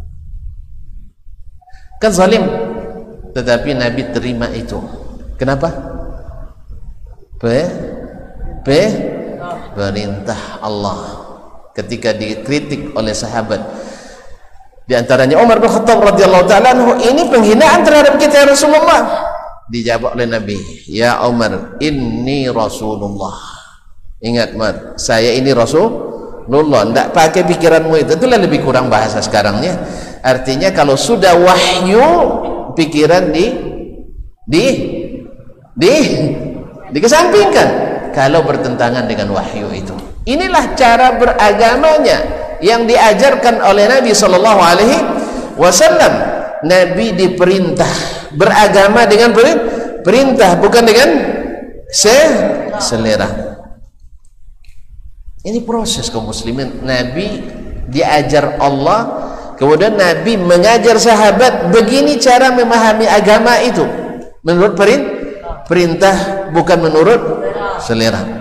Kan zalim. Tetapi Nabi terima itu. Kenapa? Pe, pe, perintah Allah. Ketika dikritik oleh sahabat, di antaranya Umar bin Khattab radhiyallahu taala anhu, ini penghinaan terhadap kita ya Rasulullah. Dijawab oleh Nabi, ya Umar, inni Rasulullah. Ingat Umar, saya ini Rasulullah. Tidak pakai pikiranmu itu. Itulah lebih kurang bahasa sekarangnya. Artinya kalau sudah wahyu, pikiran di di di dikesampingkan kalau bertentangan dengan wahyu itu. Inilah cara beragamanya yang diajarkan oleh Nabi sallallahu alaihi wasallam. Nabi diperintah beragama dengan perintah, bukan dengan selera. Ini proses kaum muslimin. Nabi diajar Allah, kemudian Nabi mengajar sahabat begini cara memahami agama itu menurut perintah, bukan menurut selera.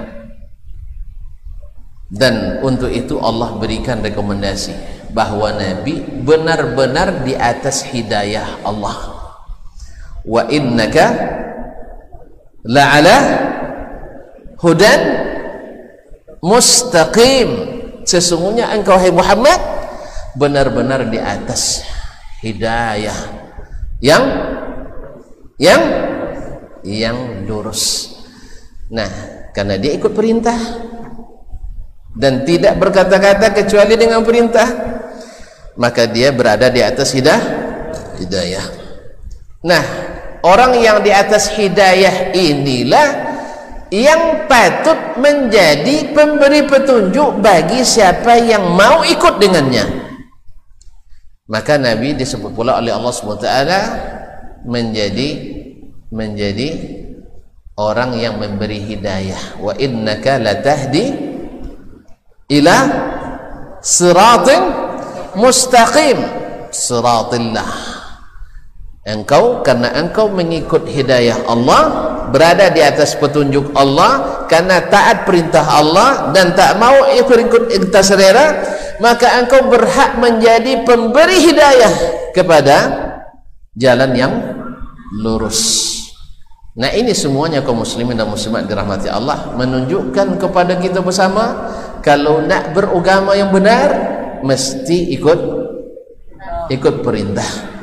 Dan untuk itu Allah berikan rekomendasi bahwa Nabi benar-benar di atas hidayah Allah. Wa innaka la'ala hudan mustaqim. Sesungguhnya engkau hai Muhammad benar-benar di atas hidayah yang yang yang lurus. Nah, karena dia ikut perintah dan tidak berkata-kata kecuali dengan perintah, maka dia berada di atas hidayah. Nah, orang yang di atas hidayah inilah yang patut menjadi pemberi petunjuk bagi siapa yang mau ikut dengannya. Maka Nabi disebut pula oleh Allah subhanahu wa taala menjadi menjadi orang yang memberi hidayah. Wa innaka latahdi ila siratin mustaqim, siratillah. Engkau, karena engkau mengikut hidayah Allah, berada di atas petunjuk Allah, karena taat perintah Allah dan tak mau ikut-ikut ikut selera, maka engkau berhak menjadi pemberi hidayah kepada jalan yang lurus. Nah, ini semuanya kaum muslimin dan muslimat dirahmati Allah menunjukkan kepada kita bersama, kalau nak beragama yang benar mesti ikut ikut perintah,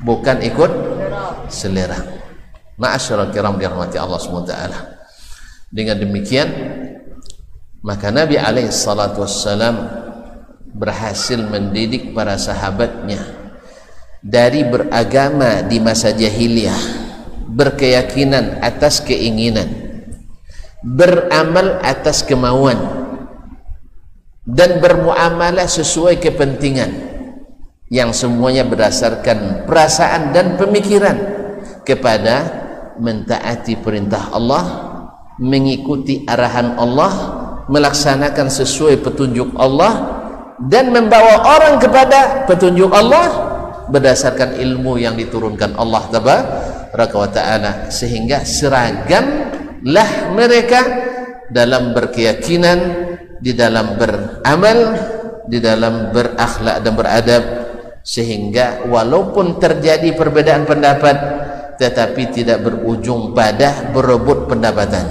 bukan ikut selera. Ma'asyiral kiram dirahmati Allah subhanahu wa taala. Dengan demikian maka Nabi alaihi salatu wassalam berhasil mendidik para sahabatnya dari beragama di masa jahiliyah, berkeyakinan atas keinginan, beramal atas kemauan, dan bermuamalah sesuai kepentingan, yang semuanya berdasarkan perasaan dan pemikiran kepada mentaati perintah Allah, mengikuti arahan Allah, melaksanakan sesuai petunjuk Allah, dan membawa orang kepada petunjuk Allah berdasarkan ilmu yang diturunkan Allah tabaraka wa ta'ala, sehingga seragamlah mereka dalam berkeyakinan, di dalam beramal, di dalam berakhlak dan beradab, sehingga walaupun terjadi perbedaan pendapat tetapi tidak berujung pada berebut pendapatan.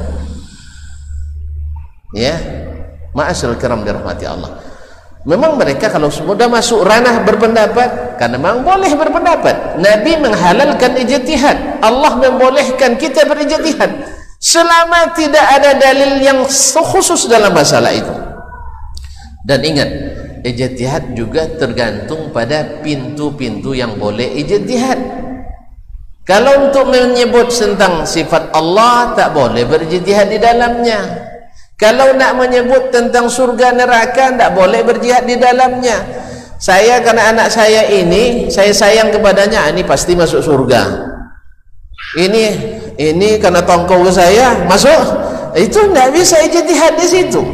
Ya, ma'asyiral kiram dirahmati Allah. Memang mereka kalau sudah masuk ranah berpendapat, karena memang boleh berpendapat. Nabi menghalalkan ijtihad, Allah membolehkan kita berijtihad selama tidak ada dalil yang khusus dalam masalah itu. Dan ingat, ijtihad juga tergantung pada pintu-pintu yang boleh ijtihad. Kalau untuk menyebut tentang sifat Allah, tak boleh berijtihad di dalamnya. Kalau nak menyebut tentang surga neraka, tak boleh berjihad di dalamnya. Saya karena anak saya ini, saya sayang kepadanya, ini pasti masuk surga. Ini ini karena tongkol ke saya masuk, itu tidak bisa ijtihad di situ.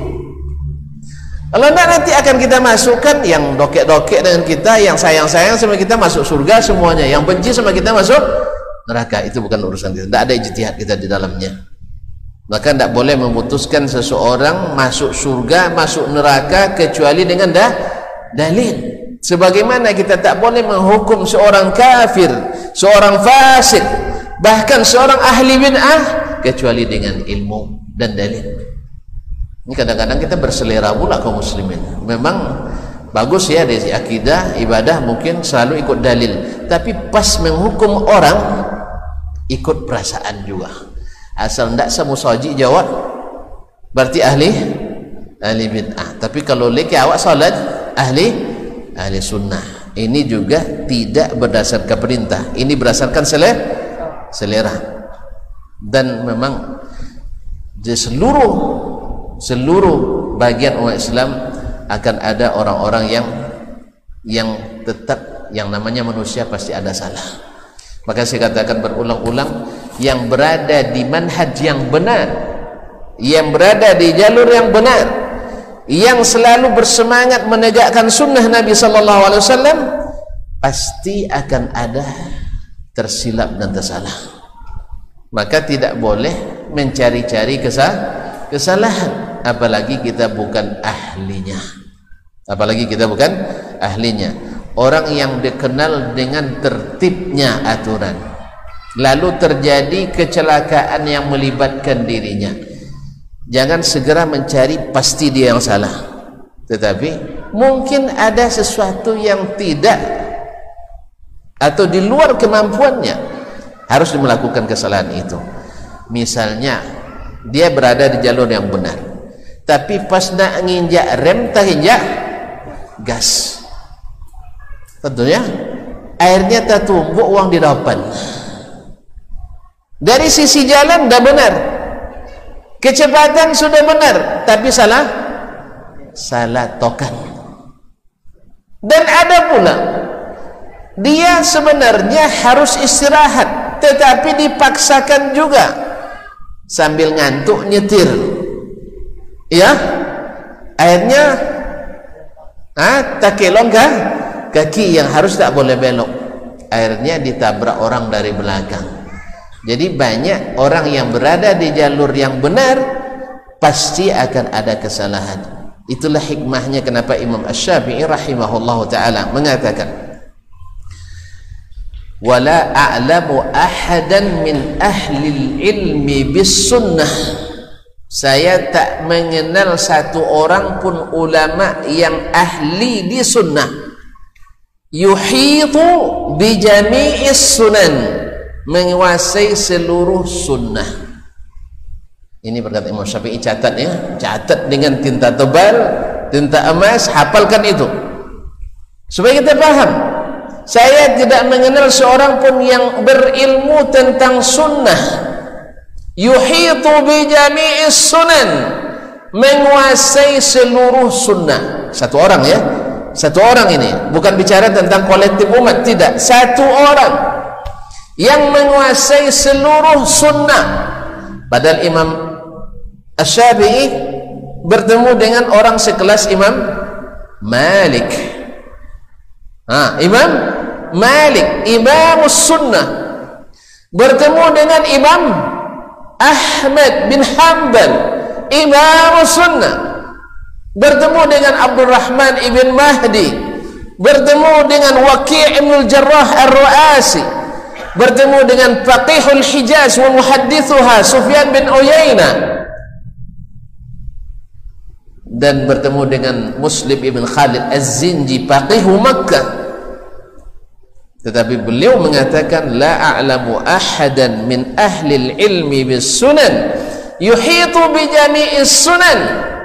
Kalau nak, nanti akan kita masukkan yang dokek-dokek dengan kita, yang sayang-sayang sama kita masuk surga semuanya, yang benci sama kita masuk neraka. Itu bukan urusan kita, tidak ada ijtihad kita di dalamnya. Maka tidak boleh memutuskan seseorang masuk surga, masuk neraka kecuali dengan dah dalil. Sebagaimana kita tak boleh menghukum seorang kafir, seorang fasik, bahkan seorang ahli bid'ah kecuali dengan ilmu dan dalil. Ini kadang-kadang kita berselera pula kaum muslimin. Memang bagus ya dari akidah, ibadah mungkin selalu ikut dalil, tapi pas menghukum orang ikut perasaan juga. Asal tidak semusaji jawab berarti ahli ahli bid'ah. Tapi kalau leki awak salat ahli ahli sunnah, ini juga tidak berdasarkan perintah, ini berdasarkan selera selera. Dan memang di seluruh seluruh bagian umat Islam akan ada orang-orang yang yang tetap yang namanya manusia pasti ada salah. Maka saya katakan berulang-ulang, yang berada di manhaj yang benar, yang berada di jalur yang benar, yang selalu bersemangat menegakkan sunnah Nabi sallallahu alaihi wasallam, pasti akan ada tersilap dan tersalah. Maka tidak boleh mencari-cari kesalahan, apalagi kita bukan ahlinya. Apalagi kita bukan ahlinya. Orang yang dikenal dengan tertibnya aturan, lalu terjadi kecelakaan yang melibatkan dirinya, jangan segera mencari pasti dia yang salah, tetapi mungkin ada sesuatu yang tidak atau di luar kemampuannya, harus melakukan kesalahan itu. Misalnya dia berada di jalur yang benar, tapi pas nak nginjak rem tak injak gas, tentunya airnya tertumbuk uang di depan. Dari sisi jalan dah benar, kecepatan sudah benar, tapi salah salah tokan. Dan ada pula dia sebenarnya harus istirahat, tetapi dipaksakan juga sambil ngantuk nyetir, ya, akhirnya ah, tak kelong kah? Kaki yang harus tak boleh belok, akhirnya ditabrak orang dari belakang. Jadi banyak orang yang berada di jalur yang benar pasti akan ada kesalahan. Itulah hikmahnya kenapa Imam Asy-Syafi'i rahimahullahu ta'ala mengatakan, wala a'lamu ahadan min ahli ilmi bis sunnah, saya tak mengenal satu orang pun ulama yang ahli di sunnah, yuhitu bi jami'is sunan, menguasai seluruh sunnah. Ini berkata Imam Syafi'i, catat ya, catat dengan tinta tebal, tinta emas, hafalkan itu supaya kita paham. Saya tidak mengenal seorang pun yang berilmu tentang sunnah. Yuhitu bi jami'is sunan, menguasai seluruh sunnah. Satu orang ya, satu orang ini, bukan bicara tentang kolektif umat, tidak, satu orang yang menguasai seluruh sunnah. Padahal Imam Asy-Syafi'i bertemu dengan orang sekelas Imam Malik. Ha, Imam Malik, Imamus Sunnah, bertemu dengan Imam Ahmad bin Hanbal, Imamus Sunnah, bertemu dengan Abdurrahman ibn Mahdi, bertemu dengan Waqi' ibn al-Jarrah ar-Ru'asi, bertemu dengan Faqihul Hijaz wa Muhaddithuha Sufyan bin Uyainah, dan bertemu dengan Muslim ibn Khalid Az-Zinji, Faqihu Makkah. Tetapi beliau mengatakan, la a'lamu ahadan min ahli ilmi bis sunan yuhitu bi jami'is sunan,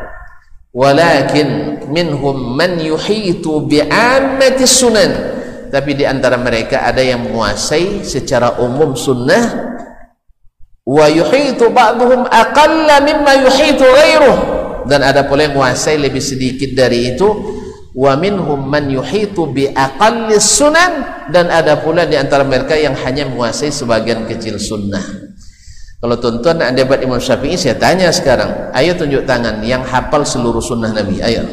walakin minhum man yuhitu bi ammati sunan. Tapi di antara mereka ada yang menguasai secara umum sunnah, wa yuhitu ba'duhum aqalla mimma yuhitu ghairuh, dan ada pula yang menguasai lebih sedikit dari itu. Wa minhum man yuhitu bi aqallis sunan, dan ada pula di antara mereka yang hanya menguasai sebagian kecil sunnah. Kalau tuan-tuan nak debat Imam Syafi'i, saya tanya sekarang, ayo tunjuk tangan yang hafal seluruh sunnah Nabi, ayo.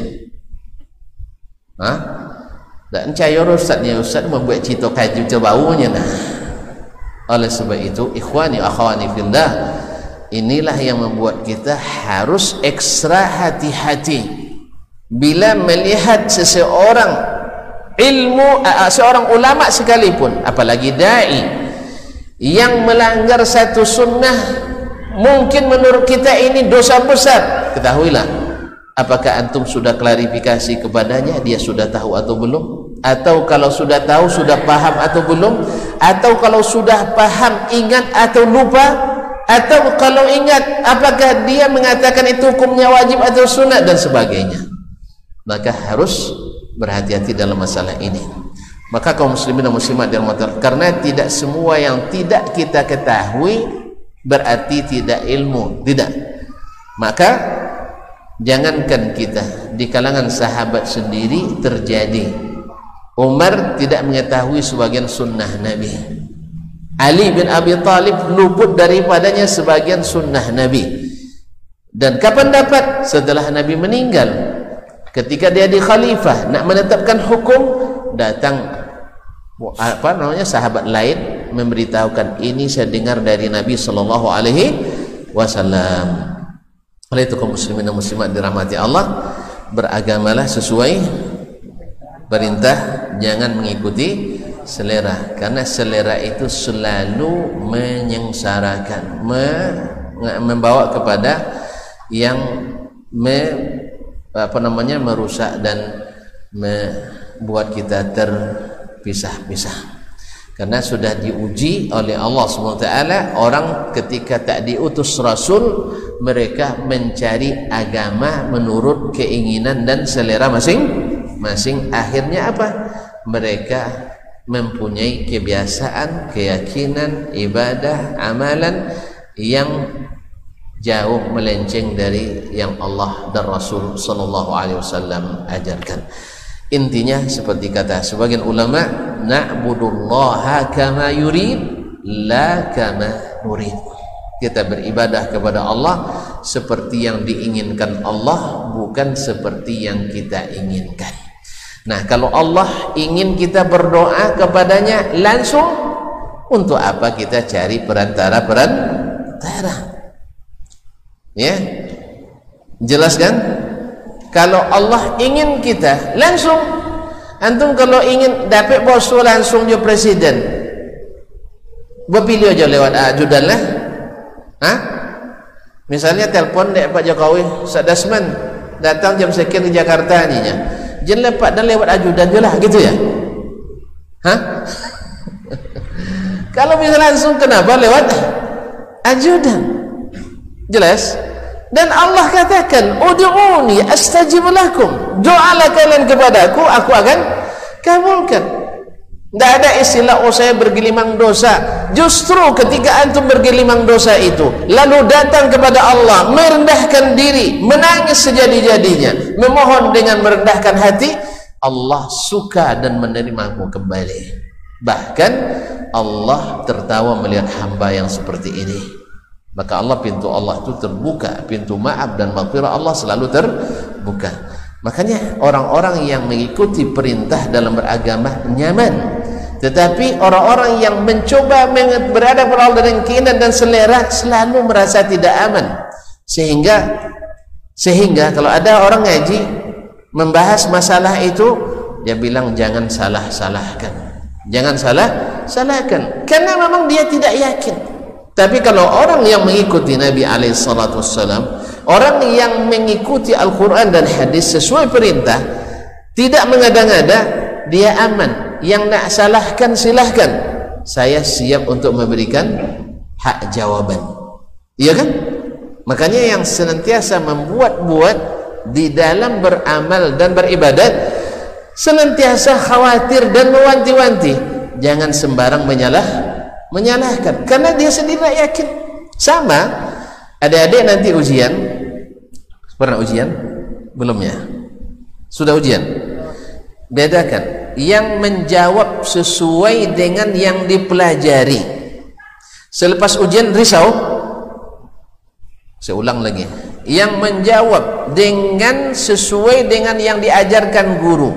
Hah? Dan cayor ustaznya, ustaz membuat cito kaju baunya nah. Oleh sebab itu, ikhwani akhwani fillah, inilah yang membuat kita harus ekstra hati-hati bila melihat seseorang ilmu, seorang ulama sekalipun, apalagi dai, yang melanggar satu sunnah. Mungkin menurut kita ini dosa besar. Ketahuilah, apakah antum sudah klarifikasi kepadanya, dia sudah tahu atau belum? Atau kalau sudah tahu, sudah paham atau belum? Atau kalau sudah paham, ingat atau lupa? Atau kalau ingat, apakah dia mengatakan itu hukumnya wajib atau sunat dan sebagainya? Maka harus berhati-hati dalam masalah ini. Maka kaum muslimin dan muslimat dirahmati, karena tidak semua yang tidak kita ketahui berarti tidak ilmu, tidak. Maka jangankan kita, di kalangan sahabat sendiri terjadi. Umar tidak mengetahui sebagian sunnah Nabi. Ali bin Abi Thalib luput daripadanya sebagian sunnah Nabi. Dan kapan dapat? Setelah Nabi meninggal. Ketika dia di khalifah nak menetapkan hukum, datang apa namanya sahabat lain memberitahukan, ini saya dengar dari Nabi sallallahu alaihi wasallam. Oleh itu kaum muslimin dan muslimat dirahmati Allah, beragamalah sesuai perintah, jangan mengikuti selera, karena selera itu selalu menyengsarakan, membawa kepada yang me apa namanya merusak dan membuat kita terpisah-pisah. Karena sudah diuji oleh Allah subhanahu wa taala, orang ketika tak diutus rasul, mereka mencari agama menurut keinginan dan selera masing-masing. Akhirnya apa? Mereka mempunyai kebiasaan, keyakinan, ibadah, amalan yang jauh melenceng dari yang Allah dan Rasul sallallahu alaihi wasallam ajarkan. Intinya seperti kata sebagian ulama, na'budullaha kama yurid la kama nurid. Kita beribadah kepada Allah seperti yang diinginkan Allah, bukan seperti yang kita inginkan. Nah, kalau Allah ingin kita berdoa kepadanya langsung, untuk apa kita cari perantara-perantara? Ya, jelas kan? Kalau Allah ingin kita langsung, antum kalau ingin dapat bos langsung je presiden, berpilih aja lewat ajudan lah. Hah? Misalnya telpon dek Pak Jokowi, Ustaz Dasman datang jam sekian di Jakarta ni nya, jangan lepas dan lewat ajudan je lah, gitu ya. Hah? Kalau bisa langsung, kenapa lewat ajudan? Jelas. Dan Allah katakan, ud'uni astajib lakum, doalah kalian kepadaku, aku akan kabulkan. Tidak ada istilah oh saya bergelimang dosa. Justru ketika antum bergelimang dosa itu, lalu datang kepada Allah, merendahkan diri, menangis sejadi-jadinya, memohon dengan merendahkan hati, Allah suka dan menerimamu kembali. Bahkan Allah tertawa melihat hamba yang seperti ini. Maka Allah, pintu Allah itu terbuka, pintu maaf dan maghfirah Allah selalu terbuka. Makanya orang-orang yang mengikuti perintah dalam beragama nyaman. Tetapi orang-orang yang mencoba berada pada dengan keinginan dan selera selalu merasa tidak aman. Sehingga sehingga kalau ada orang ngaji membahas masalah itu, dia bilang jangan salah-salahkan. Jangan salah-salahkan karena memang dia tidak yakin. Tapi kalau orang yang mengikuti Nabi alaihi salatu wassalam, orang yang mengikuti Al-Quran dan hadis sesuai perintah, tidak mengada-ngada, dia aman. Yang nak salahkan silahkan, saya siap untuk memberikan hak jawaban. Iya kan? Makanya yang senantiasa membuat-buat di dalam beramal dan beribadat, senantiasa khawatir dan mewanti-wanti, jangan sembarang menyalah menyalahkan, karena dia sendiri tak yakin. Sama adik-adik nanti ujian, pernah ujian? Belum ya? Sudah ujian? Bedakan yang menjawab sesuai dengan yang dipelajari. Selepas ujian risau, saya ulang lagi, yang menjawab dengan sesuai dengan yang diajarkan guru.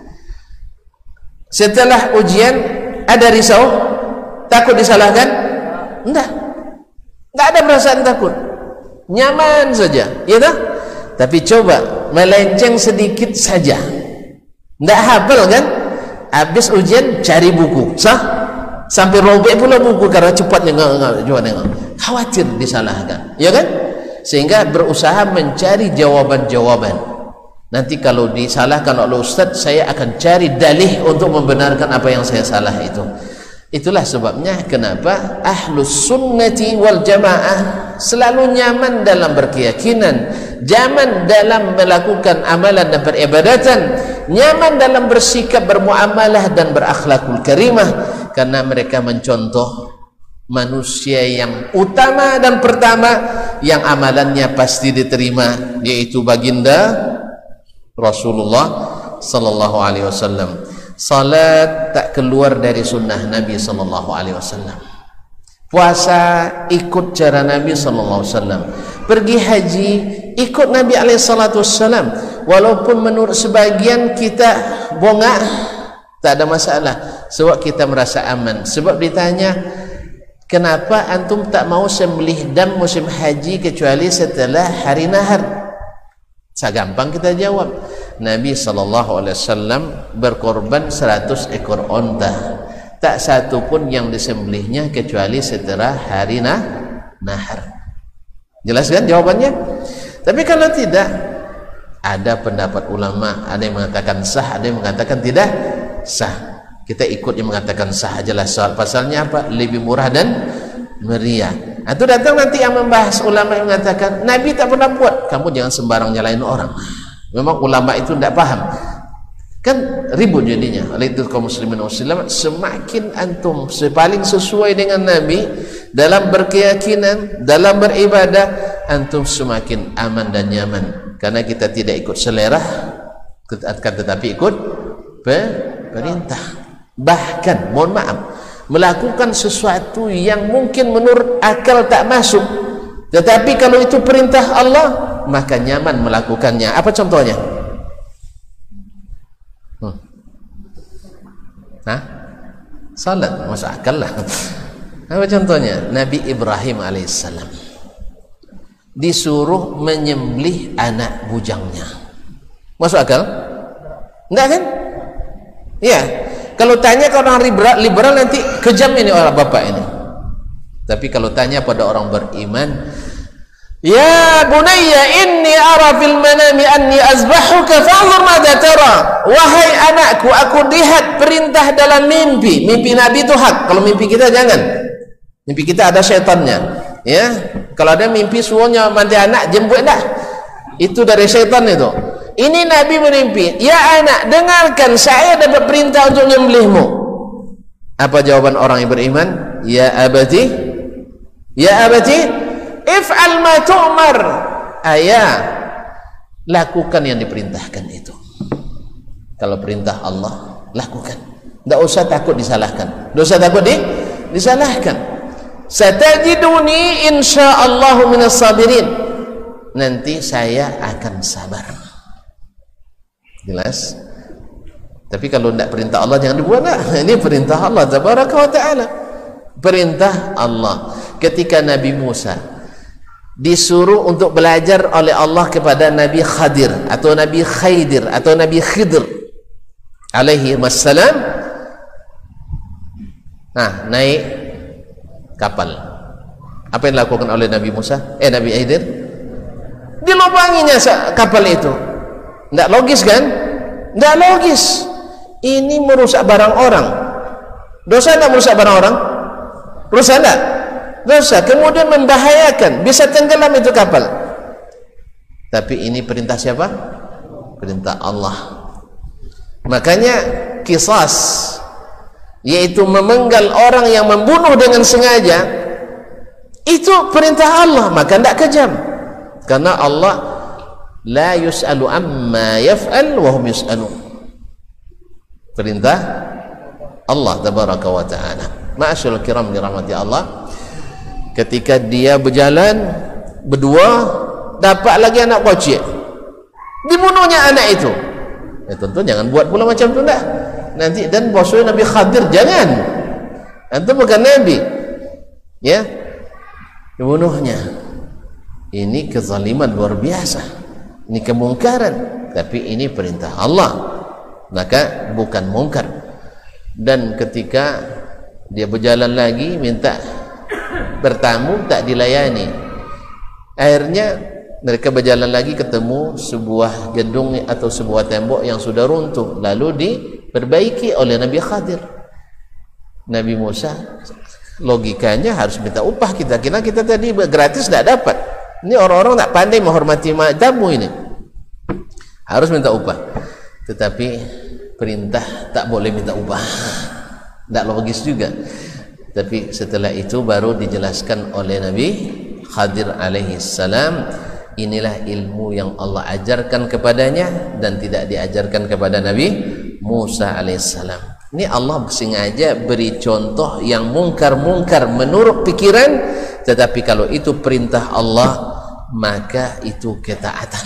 Setelah ujian ada risau, takut disalahkan? Enggak, enggak ada perasaan takut, nyaman saja, ya tak? Tapi coba melenceng sedikit saja, enggak hafal kan? Habis ujian cari buku, sah? Sampai robek pula buku karena cepat nengok, nengok, nengok. Khawatir disalahkan, ya kan? Sehingga berusaha mencari jawaban-jawaban. Nanti kalau disalahkan oleh Ustadz, saya akan cari dalih untuk membenarkan apa yang saya salah itu. Itulah sebabnya kenapa ahlus sunnati wal jamaah selalu nyaman dalam berkeyakinan, nyaman dalam melakukan amalan dan peribadatan, nyaman dalam bersikap, bermuamalah dan berakhlakul karimah, karena mereka mencontoh manusia yang utama dan pertama yang amalannya pasti diterima, yaitu baginda Rasulullah sallallahu alaihi wasallam. Salat tak keluar dari sunnah Nabi sallallahu alaihi wasallam. Puasa ikut cara Nabi sallallahu alaihi wasallam. Pergi haji ikut Nabi alaihi salatu wasallam. Walaupun menurut sebagian kita bongak, tak ada masalah, sebab kita merasa aman. Sebab ditanya, kenapa antum tak mau sembelih dam musim haji kecuali setelah hari nahar? Segampang kita jawab, Nabi sallallahu alaihi wasallam berkorban seratus ekor onta, tak satu pun yang disembelihnya kecuali setelah hari nah, nahar. Jelas kan jawabannya? Tapi kalau tidak, ada pendapat ulama, ada yang mengatakan sah, ada yang mengatakan tidak sah. Kita ikut yang mengatakan sah ajalah. Soal pasalnya apa? Lebih murah dan meriah. Itu datang nanti yang membahas ulama yang mengatakan Nabi tak pernah buat. Kamu jangan sembarang nyalain orang. Memang ulama itu tidak paham, kan ribut jadinya. Oleh itu kaum muslimin dan muslimat, semakin antum paling sesuai dengan Nabi dalam berkeyakinan, dalam beribadah, antum semakin aman dan nyaman, karena kita tidak ikut selera, akan tetapi ikut perintah. Bahkan mohon maaf, melakukan sesuatu yang mungkin menurut akal tak masuk, tetapi kalau itu perintah Allah, maka nyaman melakukannya. Apa contohnya? Hmm. Hah? Salat, masuk akal lah. Apa contohnya? Nabi Ibrahim alaihissalam disuruh menyembelih anak bujangnya. Masuk akal? Enggak kan? Iya. Kalau tanya ke orang liberal, liberal nanti kejam ini orang bapak ini. Tapi kalau tanya pada orang beriman, Ya bunayya inni ara fil manami anni azbahuka fanzur madza tara. Wahai anakku, aku lihat perintah dalam mimpi. Mimpi Nabi itu hak. Kalau mimpi kita jangan. Mimpi kita ada syaitannya. Ya, kalau ada mimpi suruhnya mandi anak jemput dah. Itu dari syaitan itu. Ini Nabi bermimpi, ya anak, dengarkan, saya dapat perintah untuk menyembelihmu. Apa jawaban orang yang beriman? Ya abati, ya abati, if'al ma tu'mar. Ayah, lakukan yang diperintahkan itu. Kalau perintah Allah, lakukan. Tidak usah takut disalahkan. Tidak usah takut di, disalahkan. Satajiduni insyaallahu minas sabirin. Nanti saya akan sabar. Jelas? Tapi kalau tidak perintah Allah jangan dibuat lah. Ini perintah Allah tabaraka wa ta'ala. Perintah Allah. Ketika Nabi Musa disuruh untuk belajar oleh Allah kepada Nabi Khadir atau Nabi Khaidir atau Nabi Khidr alaihi wassalam, nah naik kapal. Apa yang dilakukan oleh Nabi Musa? Eh Nabi Khidir? Dilubanginya kapal itu. Tidak logis kan? Tidak logis. Ini merusak barang orang. Dosa tidak merusak barang orang? Dosa tidak? Dosa. Kemudian membahayakan. Bisa tenggelam itu kapal. Tapi ini perintah siapa? Perintah Allah. Makanya qisas, yaitu memenggal orang yang membunuh dengan sengaja, itu perintah Allah. Maka tidak kejam. Karena Allah la yus'alu amma yaf'al wa hum yus'alun. Perintah Allah tabaraka wa ta'ala. Ma'asyarul kiram dirahmati Allah, ketika dia berjalan berdua, dapat lagi anak kocik, dibunuhnya anak itu. Ya tentu jangan buat pula macam tu dah. Nanti dan bosnya Nabi Khadir, jangan. Antum bukan Nabi. Ya. Dibunuhnya. Ini kezaliman luar biasa. Ini kemungkaran, tapi ini perintah Allah, maka bukan mungkar. Dan ketika dia berjalan lagi minta bertamu, tak dilayani. Akhirnya mereka berjalan lagi, ketemu sebuah gedung atau sebuah tembok yang sudah runtuh, lalu diperbaiki oleh Nabi Khadir. Nabi Musa, logikanya harus minta upah kita. Kira kita tadi gratis tidak dapat. Ini orang-orang tak pandai menghormati tamu ini, harus minta upah. Tetapi perintah tak boleh minta upah, tak logis juga. Tapi setelah itu baru dijelaskan oleh Nabi Khadir alaihi salam, inilah ilmu yang Allah ajarkan kepadanya dan tidak diajarkan kepada Nabi Musa alaihi salam. Ini Allah sengaja beri contoh yang mungkar-mungkar menurut pikiran, tetapi kalau itu perintah Allah maka itu ketaatan.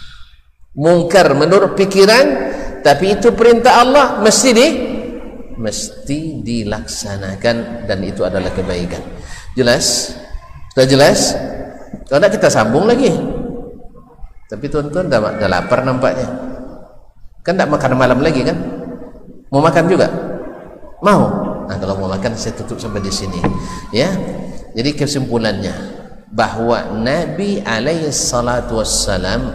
Mungkar menurut pikiran, tapi itu perintah Allah, mesti di mesti dilaksanakan, dan itu adalah kebaikan. Jelas? Sudah jelas? Kalau tidak kita sambung lagi. Tapi tuan-tuan dah, dah lapar nampaknya. Kan tidak makan malam lagi kan? Mau makan juga? Mau? Nah, kalau mau makan saya tutup sampai di sini. Ya. Jadi kesimpulannya bahwa Nabi alaihi salatu wassalam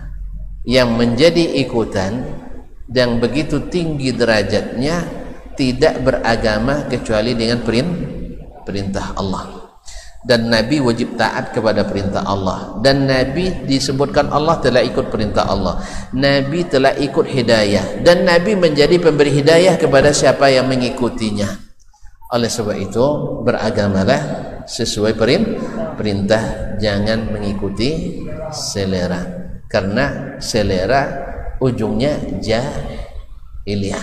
yang menjadi ikutan dan begitu tinggi derajatnya tidak beragama kecuali dengan perintah Allah. Dan Nabi wajib taat kepada perintah Allah, dan Nabi disebutkan Allah telah ikut perintah Allah, Nabi telah ikut hidayah, dan Nabi menjadi pemberi hidayah kepada siapa yang mengikutinya. Oleh sebab itu beragamalah sesuai perintah, jangan mengikuti selera, karena selera ujungnya jahiliyah.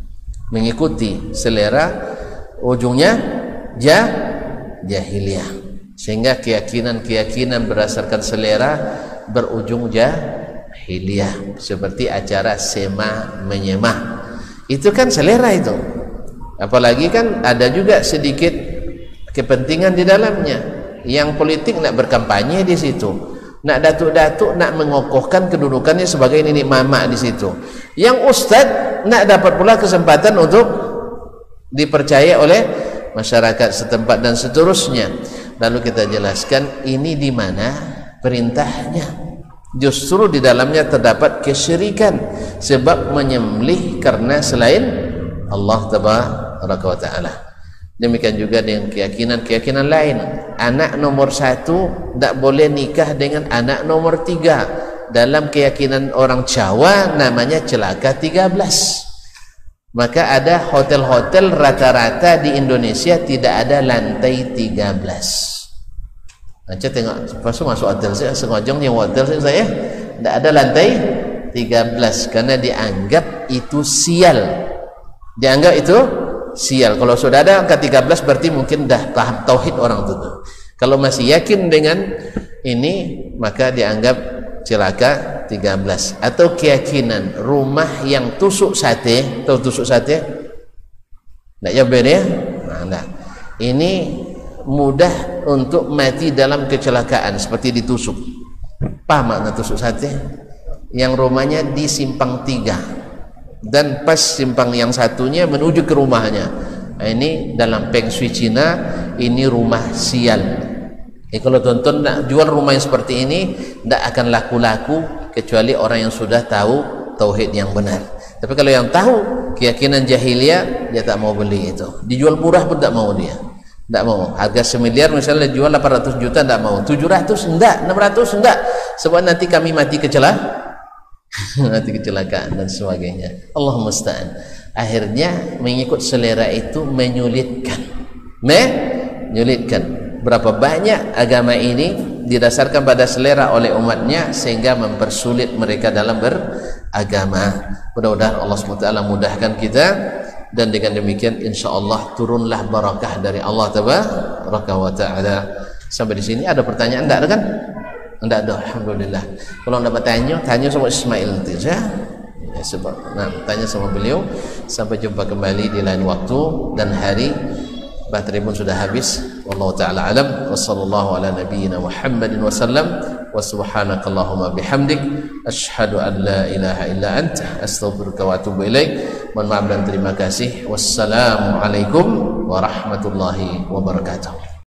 Mengikuti selera ujungnya jah jahiliyah, sehingga keyakinan-keyakinan berdasarkan selera berujung jahiliyah, seperti acara sema menyemah. Itu kan selera itu. Apalagi kan ada juga sedikit kepentingan di dalamnya. Yang politik nak berkampanye di situ, nak datuk-datuk nak mengokohkan kedudukannya sebagai nenek mama di situ. Yang ustaz nak dapat pula kesempatan untuk dipercaya oleh masyarakat setempat dan seterusnya. Lalu kita jelaskan ini di mana perintahnya. Justru di dalamnya terdapat kesyirikan sebab menyembelih karena selain Allah tabaraka wa taala. Demikian juga dengan keyakinan-keyakinan lain. Anak nomor satu tidak boleh nikah dengan anak nomor tiga. Dalam keyakinan orang Jawa namanya celaka tiga belas. Maka ada hotel-hotel rata-rata di Indonesia tidak ada lantai tiga belas. Nanti tengok pas masuk hotel saya sengojong yang hotel saya tidak ada lantai tiga belas karena dianggap itu sial. Dianggap itu sial. Kalau sudah ada angka tiga belas berarti mungkin dah paham tauhid orang itu. Kalau masih yakin dengan ini maka dianggap celaka tiga belas. Atau keyakinan rumah yang tusuk sate, tahu tusuk sate? Tidak jawab ya? Nah, nah. Ini mudah untuk mati dalam kecelakaan seperti ditusuk. Apa makna tusuk sate? Yang rumahnya di simpang tiga dan pas simpang yang satunya menuju ke rumahnya. Nah, ini dalam Feng Shui Cina ini rumah sial. Eh, kalau tonton nak jual rumah yang seperti ini tidak akan laku-laku kecuali orang yang sudah tahu tauhid yang benar. Tapi kalau yang tahu keyakinan jahiliyah dia tak mau beli itu. Dijual murah pun tak mau dia. Tak mau. Harga semiliar misalnya jual delapan ratus juta tak mau. tujuh ratus enggak, enam ratus enggak. Sebab nanti kami mati kecelakaan. Mati kecelakaan dan sebagainya. Allah musta'an. Akhirnya mengikut selera itu menyulitkan. Menyulitkan. Berapa banyak agama ini didasarkan pada selera oleh umatnya sehingga mempersulit mereka dalam beragama. Mudah-mudahan Allah subhanahu wa taala mudahkan kita, dan dengan demikian insyaallah turunlah barakah dari Allah tabaraka wa taala. Sampai di sini ada pertanyaan enggak ada kan? Enggak ada, alhamdulillah. Kalau enggak bertanya, tanya sama Ismail nanti ya. Ya, sebab nah, tanya sama beliau. Sampai jumpa kembali di lain waktu dan hari. Baterai pun sudah habis. Wallahu taala alam. Wa sallallahu ala nabiyyina Muhammadin wa sallam. Wa subhanakallahumma bihamdik asyhadu an la ilaha illa anta astaghfiruka wa atubu ilaik. Mohon maaf dan terima kasih. Wassalamu alaikum warahmatullahi wabarakatuh.